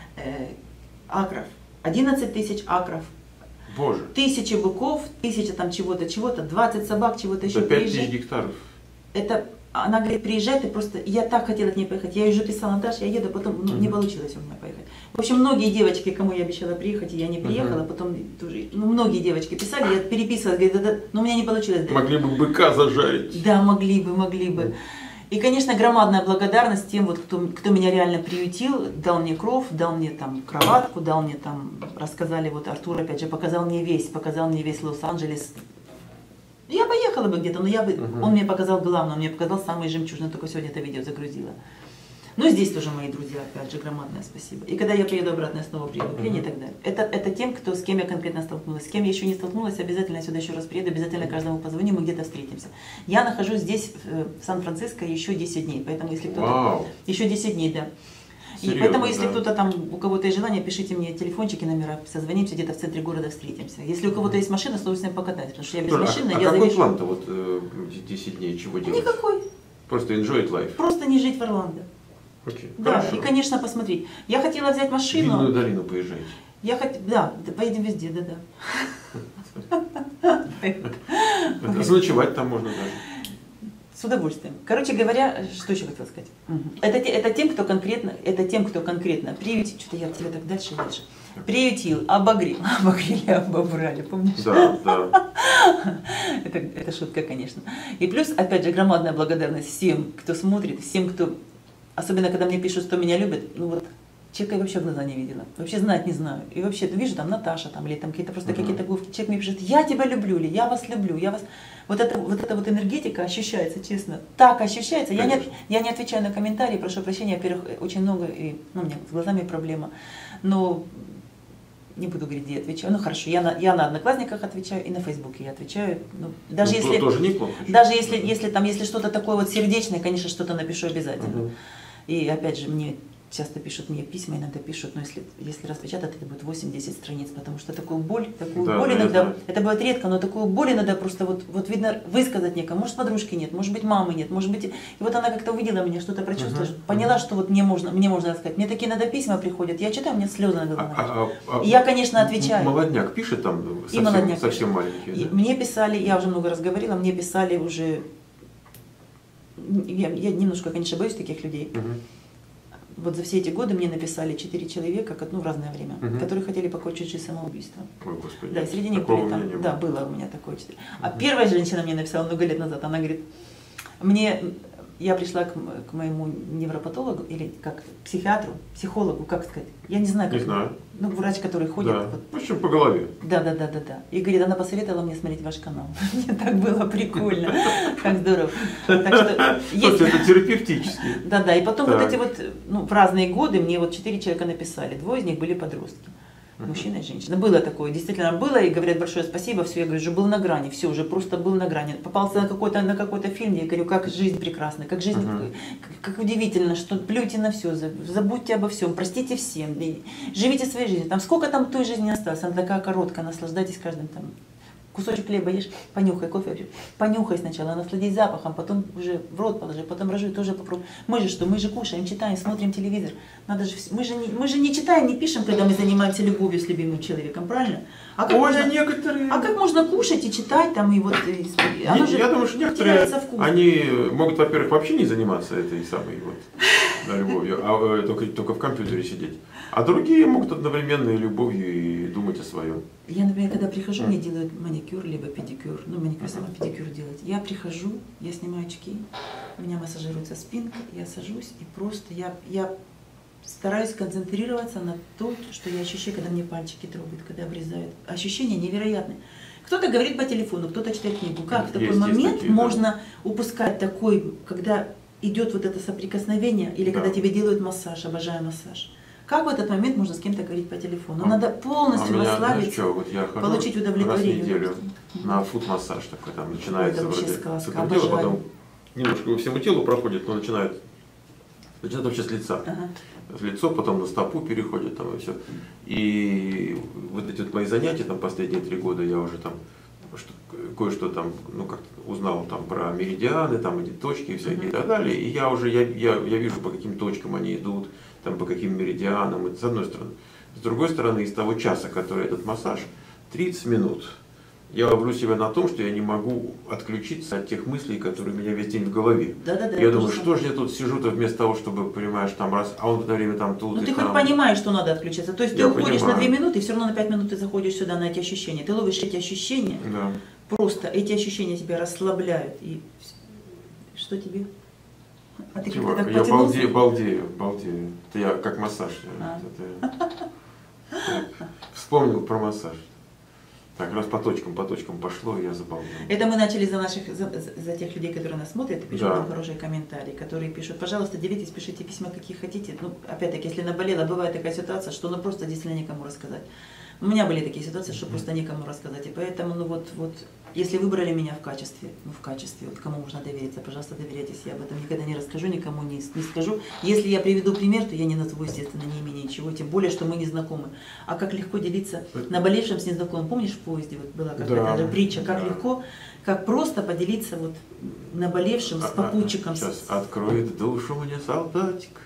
акров. 11 тысяч акров.
Боже.
1000 быков, 1000 там чего-то, 20 собак, чего-то еще.
5000 гектаров.
Это, она говорит, приезжай, ты просто, я так хотела к ней поехать. Я уже писала, Наташа, я еду, потом не получилось у меня поехать. В общем, многие девочки, кому я обещала приехать, и я не приехала, потом тоже, многие девочки писали, я переписывалась, говорит, но у меня не получилось.
Могли бы быка зажарить.
Да, могли бы. И, конечно, громадная благодарность тем, вот, кто меня реально приютил, дал мне кров, дал мне там кроватку, дал мне там, рассказали, вот Артур опять же показал мне весь Лос-Анджелес. Я поехала бы где-то, но он мне показал главное, он мне показал самые жемчужные, только сегодня это видео загрузила. Ну, здесь тоже мои друзья, опять же, громадное спасибо. И когда я приеду обратно, я снова приеду к Лене и так далее. Это тем, с кем я конкретно столкнулась. С кем я еще не столкнулась, обязательно сюда еще раз приеду, обязательно каждому позвоню, мы где-то встретимся. Я нахожусь здесь, в Сан-Франциско, еще 10 дней, поэтому если кто-то... Еще 10 дней, да. Серьезно, и поэтому, если кто-то там, у кого-то есть желание, пишите мне телефончики, номера, созвонимся, где-то в центре города встретимся. Если у кого-то есть машина, с удовольствием покатаюсь, потому что я без машины, я
какой план-то вот 10 дней, чего делать?
Никакой.
Просто enjoy life.
Просто не жить в Орландо.
Okay.
Да,
хорошо.
И, конечно, посмотреть. Я хотела взять машину.
Видную долину поезжайте.
Да, поедем везде, да.
Заночевать там можно даже.
С удовольствием. Короче говоря, что еще хотела сказать? Это тем, кто конкретно приютил, что-то я тебя так дальше. Приютил, обогрели, обобрали, помнишь?
Да.
Это шутка, конечно. И плюс, опять же, громадная благодарность всем, кто смотрит, всем, кто... Особенно, когда мне пишут, что меня любят, ну вот, человека я вообще в глаза не видела. Вообще знать не знаю. И вообще, вижу там Наташа, там, или там какие-то просто какие-то глупки. Человек мне пишет, я тебя люблю, или я вас люблю, я вас... Вот эта вот энергетика ощущается, честно, так ощущается. Я не отвечаю на комментарии, прошу прощения, во-первых, очень много, и, у меня с глазами проблема. Но не буду говорить, где я отвечаю. Ну хорошо, я на Одноклассниках отвечаю, и на Фейсбуке я отвечаю. Даже если...
Тоже неплохо.
Даже если что-то такое вот сердечное, конечно, что-то напишу обязательно. И опять же, мне часто пишут мне письма, иногда пишут, но если распечатать, это будет 8-10 страниц, потому что такую боль иногда, это бывает редко, но такую боль иногда просто вот видно, высказать некому, может подружки нет, может быть мамы нет, может быть, и вот она как-то увидела меня, что-то прочувствовала, поняла, что вот мне можно рассказать. Мне такие иногда письма приходят, я читаю, у меня слезы на глазах. Я, конечно, отвечаю.
Молодняк пишет там совсем маленький? Да?
Мне писали, я уже много раз говорила, мне писали уже, я немножко, конечно, боюсь таких людей. Вот за все эти годы мне написали 4 человека, в разное время, которые хотели покончить жизнь самоубийством.
Ой, Господи,
да, и среди них были там, да, было у меня такое 4. А первая женщина мне написала много лет назад, она говорит, я пришла к моему невропатологу или как психиатру, психологу, как сказать, я не знаю, как.
Не знаю.
Врач, который ходит.
Да. В общем, по голове.
Да. И говорит, она посоветовала мне смотреть ваш канал. Мне так было прикольно, как здорово. Так что
это терапевтически.
Да, и потом вот эти в разные годы мне 4 человека написали, 2 из них были подростки. Мужчина и женщина. Было такое, действительно было, и говорят большое спасибо, все, я говорю, уже был на грани, все, уже просто был на грани. Попался на какой-то фильм, я говорю, как жизнь прекрасна, как жизнь, как удивительно, что плюйте на все, забудьте обо всем, простите всем, живите своей жизнью. Там сколько там той жизни осталось, она такая короткая, наслаждайтесь каждым там. Кусочек хлеба ешь, понюхай кофе, понюхай сначала, насладись запахом, потом уже в рот положи, потом рожуй, тоже попробуй. Мы же кушаем, читаем, смотрим телевизор. Надо же, мы же не читаем, не пишем, когда мы занимаемся любовью с любимым человеком, правильно? А как можно кушать и читать там и вот?
Я думаю, что некоторые, они могут, во-первых, вообще не заниматься этой самой любовью, а только в компьютере сидеть. А другие могут одновременно и любовью, и думать о своем.
Я, например, когда прихожу, мне делают маникюр, либо педикюр. Маникюр сама, педикюр делать. Я прихожу, я снимаю очки, у меня массажируется спинка, я сажусь, и просто я стараюсь концентрироваться на том, что я ощущаю, когда мне пальчики трогают, когда обрезают. Ощущения невероятные. Кто-то говорит по телефону, кто-то читает книгу. Как в такой момент такие, можно упускать такой, когда идет вот это соприкосновение, или когда тебе делают массаж, обожаю массаж. Как в этот момент можно с кем-то говорить по телефону? Надо полностью расслабиться, получить удовлетворение.
Раз в неделю на фут-массаж такой, там начинается вроде с этого тела, потом немножко по всему телу проходит, но начинает вообще с лица. В лицо, потом на стопу переходит там и все. И вот эти мои занятия, там последние 3 года я уже там кое-что там, как-то узнал там про меридианы, там эти точки всякие и так далее. И я вижу, по каким точкам они идут, там по каким меридианам, это с одной стороны. С другой стороны, из того часа, который этот массаж, 30 минут, я ловлю себя на том, что я не могу отключиться от тех мыслей, которые у меня весь день в голове. Я думаю, что же я тут сижу-то вместо того, чтобы, понимаешь, там раз, а он в это время там тут.
Ну ты хоть понимаешь, что надо отключиться. То есть ты уходишь на 2 минуты, и все равно на 5 минут ты заходишь сюда на эти ощущения. Ты ловишь эти ощущения, просто эти ощущения тебя расслабляют. И что тебе? А ты
чего? Я балдею. Это я как массаж. Вспомнил про массаж. Так, раз по точкам пошло, и я забалдел.
Это мы начали за тех людей, которые нас смотрят, и пишут нам хорошие комментарии, которые пишут, пожалуйста, делитесь, пишите письма, какие хотите. Опять-таки, если наболело, бывает такая ситуация, что просто действительно некому рассказать. У меня были такие ситуации, что просто некому рассказать. И поэтому, если выбрали меня в качестве, кому можно довериться, пожалуйста, доверяйтесь. Я об этом никогда не расскажу, никому не скажу. Если я приведу пример, то я не назову, естественно, не имя, ничего, тем более, что мы не знакомы. А как легко делиться наболевшим с незнакомым. Помнишь, в поезде была какая-то притча, как легко, как просто поделиться наболевшим с попутчиком.
Сейчас откроет душу мне солдатик.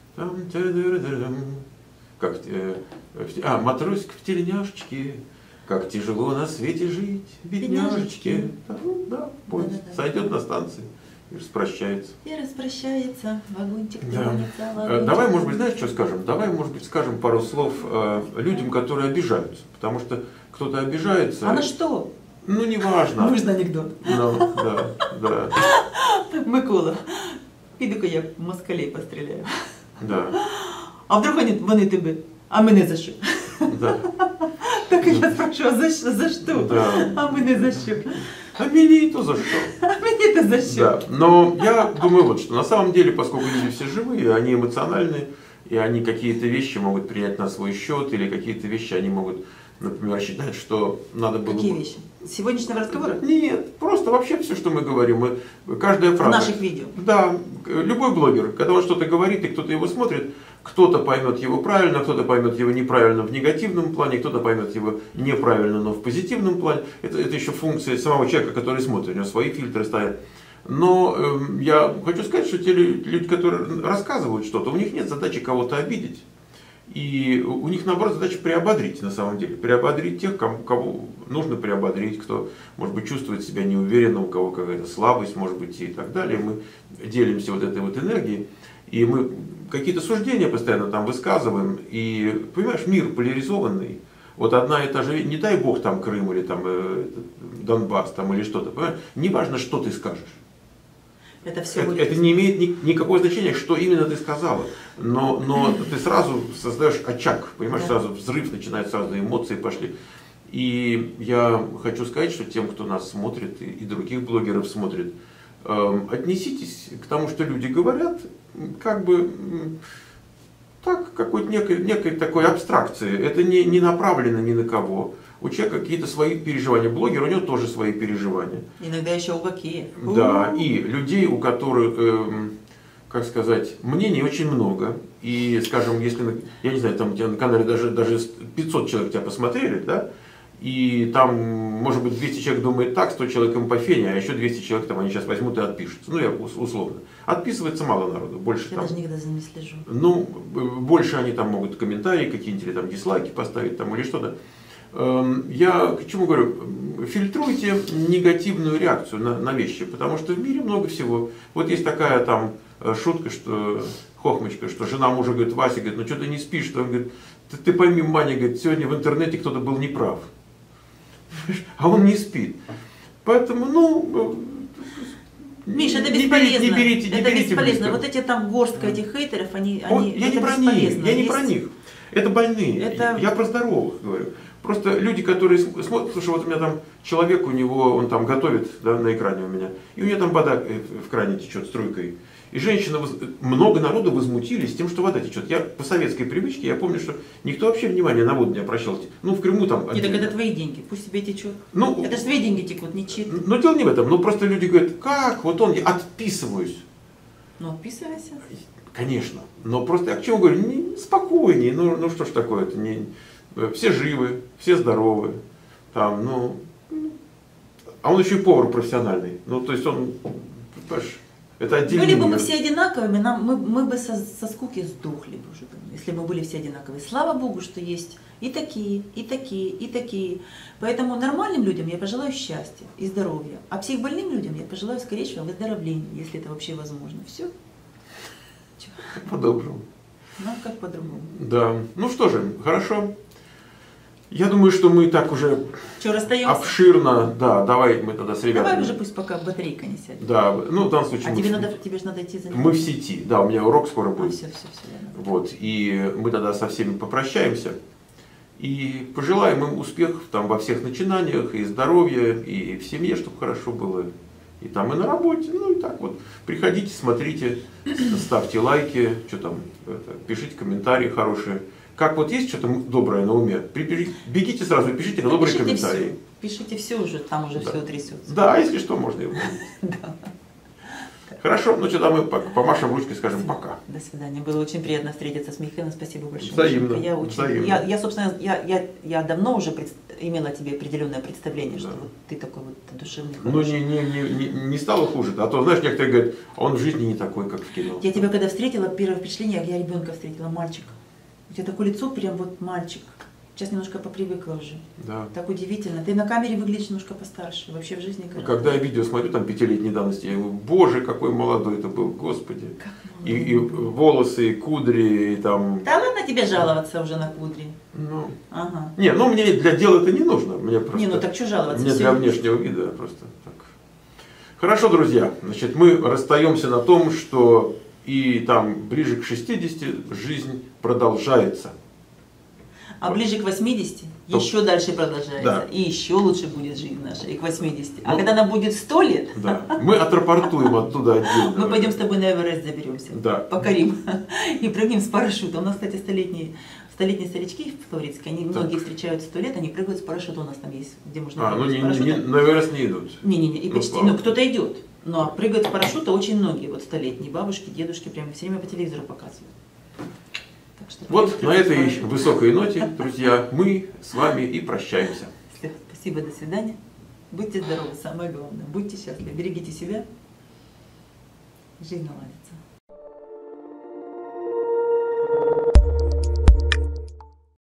Матросик в тельняшечке, как тяжело на свете жить, бедняжечки. Поезд сойдет на станции и распрощается.
Вагончик тянется,
Давай, может быть, знаешь, что скажем? Давай, может быть, скажем пару слов людям, которые обижаются. Потому что кто-то обижается.
А на что?
Неважно.
Нужен анекдот.
Да.
Микола, піду-ка я москалей постріляю.
Да.
А вдруг вони тебе, а мене за що?
Да.
Так я спрашиваю, за что?
Да.
А мене за що?
А мне-то за что?
А мне-то за что?
Да. Но я думаю, что на самом деле, поскольку люди все живые, они эмоциональные, и они какие-то вещи могут принять на свой счет, или какие-то вещи они могут, например, считать, что надо было...
Какие вещи? Сегодняшнего разговора?
Нет, просто вообще все, что мы говорим, каждая фраза.
В наших видео?
Да, любой блогер, когда он что-то говорит, и кто-то его смотрит, Кто-то поймет его правильно, кто-то поймет его неправильно в негативном плане, кто-то поймет его неправильно, но в позитивном плане. Это еще функция самого человека, который смотрит, у него свои фильтры стоят. Но я хочу сказать, что те люди, которые рассказывают что-то, у них нет задачи кого-то обидеть. И у них, наоборот, задача приободрить, на самом деле. Приободрить тех, кого нужно приободрить, кто, может быть, чувствует себя неуверенно, у кого какая-то слабость, может быть, и так далее. Мы делимся вот этой вот энергией, и мы какие-то суждения постоянно там высказываем. И, понимаешь, мир поляризованный. Вот одна и та же, не дай бог там Крым или там Донбасс там, или что-то, понимаешь? Не важно, что ты скажешь. Это не имеет никакого значения, что именно ты сказала. Но ты сразу создаешь очаг, понимаешь, сразу взрыв начинает, сразу эмоции пошли. И я хочу сказать, что тем, кто нас смотрит, и других блогеров смотрит, отнеситесь к тому, что люди говорят, как бы так, какой-то некой такой абстракции. Это не направлено ни на кого. У человека какие-то свои переживания. Блогер, у него тоже свои переживания.
Иногда еще какие.
Да, и людей, у которых, как сказать, мнений очень много. И, скажем, если, я не знаю, там у тебя на канале даже 500 человек тебя посмотрели, да, и там, может быть, 200 человек думает так, 100 человек им по фене, а еще 200 человек там они сейчас возьмут и отпишутся. Ну, я условно. Отписывается мало народу, больше
я
там.
Даже никогда за ними слежу.
Ну, больше они там могут комментарии какие-нибудь, или там дизлайки поставить, там, или что-то. Я к чему говорю? Фильтруйте негативную реакцию на вещи, потому что в мире много всего. Вот есть такая там шутка, что хохмочка, что жена мужа говорит: Вася, говорит, ну что ты не спишь? Что он говорит: ты пойми, Маня, говорит, сегодня в интернете кто-то был неправ. А он не спит. Поэтому, ну,
Миша, это бесполезно.
Не берите
бесполезно.
близко.
Вот эти там горстка этих хейтеров, они
я не про них, я не про них. Это больные. Я про здоровых говорю. Просто люди, которые смотрят, слушай, вот у меня там человек, у него, он там готовит, да, на экране у меня, и у него там вода в кране течет струйкой. И женщина, много народу возмутились тем, что вода течет. Я по советской привычке, я помню, что никто вообще внимания на воду не обращал. Ну, в Крыму там...
Нет, так это твои деньги, пусть себе течет.
Ну,
это же твои деньги текут, не чьи.
Но дело не в этом. Ну, просто люди говорят: как? Вот он, я отписываюсь.
Ну, отписывайся.
Конечно. Но просто я к чему говорю? Спокойнее. Ну что ж такое-то? Все живы, все здоровы. Там, ну... А он еще и повар профессиональный. Ну, то есть он... Понимаешь, это отдельный
Были бы
мир.
мы все одинаковыми, мы бы со скуки сдохли бы уже, если бы мы были все одинаковые. Слава Богу, что есть и такие, и такие, и такие. Поэтому нормальным людям я пожелаю счастья и здоровья, а психбольным людям я пожелаю скорейшего выздоровления, если это вообще возможно. Все.
По-доброму.
Ну, как по-другому.
Да. Ну что же, хорошо. Я думаю, что мы так уже обширно, да, давай мы тогда с ребятами.
Давай уже, пусть пока батарейка не сядет.
Да, ну в данном случае
тебе же надо идти за ним.
Мы в сети, да, у меня урок скоро будет.
Все.
Вот, и мы тогда со всеми попрощаемся и пожелаем им успехов там во всех начинаниях, и здоровья, и в семье, чтобы хорошо было, и там, и на работе, ну и так вот. Приходите, смотрите, ставьте лайки, что там, пишите комментарии хорошие. Как вот есть что-то доброе на уме, бегите сразу и пишите на добрые комментарии.
Пишите все уже, там уже все трясется.
Да, если что, можно и выполнить. Хорошо, ну тогда мы помашем ручкой, скажем пока.
До свидания. Было очень приятно встретиться с Михаилом. Спасибо большое.
Взаимно.
Я, собственно, я давно уже имела о тебе определенное представление, что вот ты такой вот душевный.
Ну не стало хуже, а то, знаешь, некоторые говорят, он в жизни не такой, как в кино.
Я тебя когда встретила, первое впечатление, я ребенка встретила, мальчик. У тебя такое лицо, прям вот мальчик. Сейчас немножко попривыкла уже. Да. Так удивительно. Ты на камере выглядишь немножко постарше. Вообще в жизни кажется.
Когда я видео смотрю, там 5-летней давности, я говорю: боже, какой молодой это был, господи. И волосы, и кудри, и там...
Да ладно тебе жаловаться уже на кудри.
Ну,
ага.
Не, ну мне для дела это не нужно. Мне просто,
не, ну так что жаловаться?
Мне для внешнего вида просто так. Хорошо, друзья. Значит, мы расстаемся на том, что и там ближе к 60 жизнь продолжается.
А ближе к 80 еще дальше продолжается. Да. И еще лучше будет жизнь наша, и к 80. А когда нам будет 100 лет,
да, мы отрапортуем оттуда отдельно.
Мы пойдем с тобой на Эверест заберемся,
да,
покорим и прыгнем с парашютом. У нас, кстати, столетние старички в Флоридске, они многие встречают 100 лет, они прыгают с парашютом. У нас там есть, где можно прыгать с парашютом.
На Эверест не идут.
Не, и почти, ну кто-то идет. Но прыгают с парашюта очень многие, вот 100-летние бабушки, дедушки, прямо все время по телевизору показывают. Так что
Вот на этой высокой ноте, друзья, мы с вами и прощаемся.
Спасибо, до свидания. Будьте здоровы, самое главное. Будьте счастливы, берегите себя. Жизнь наладится.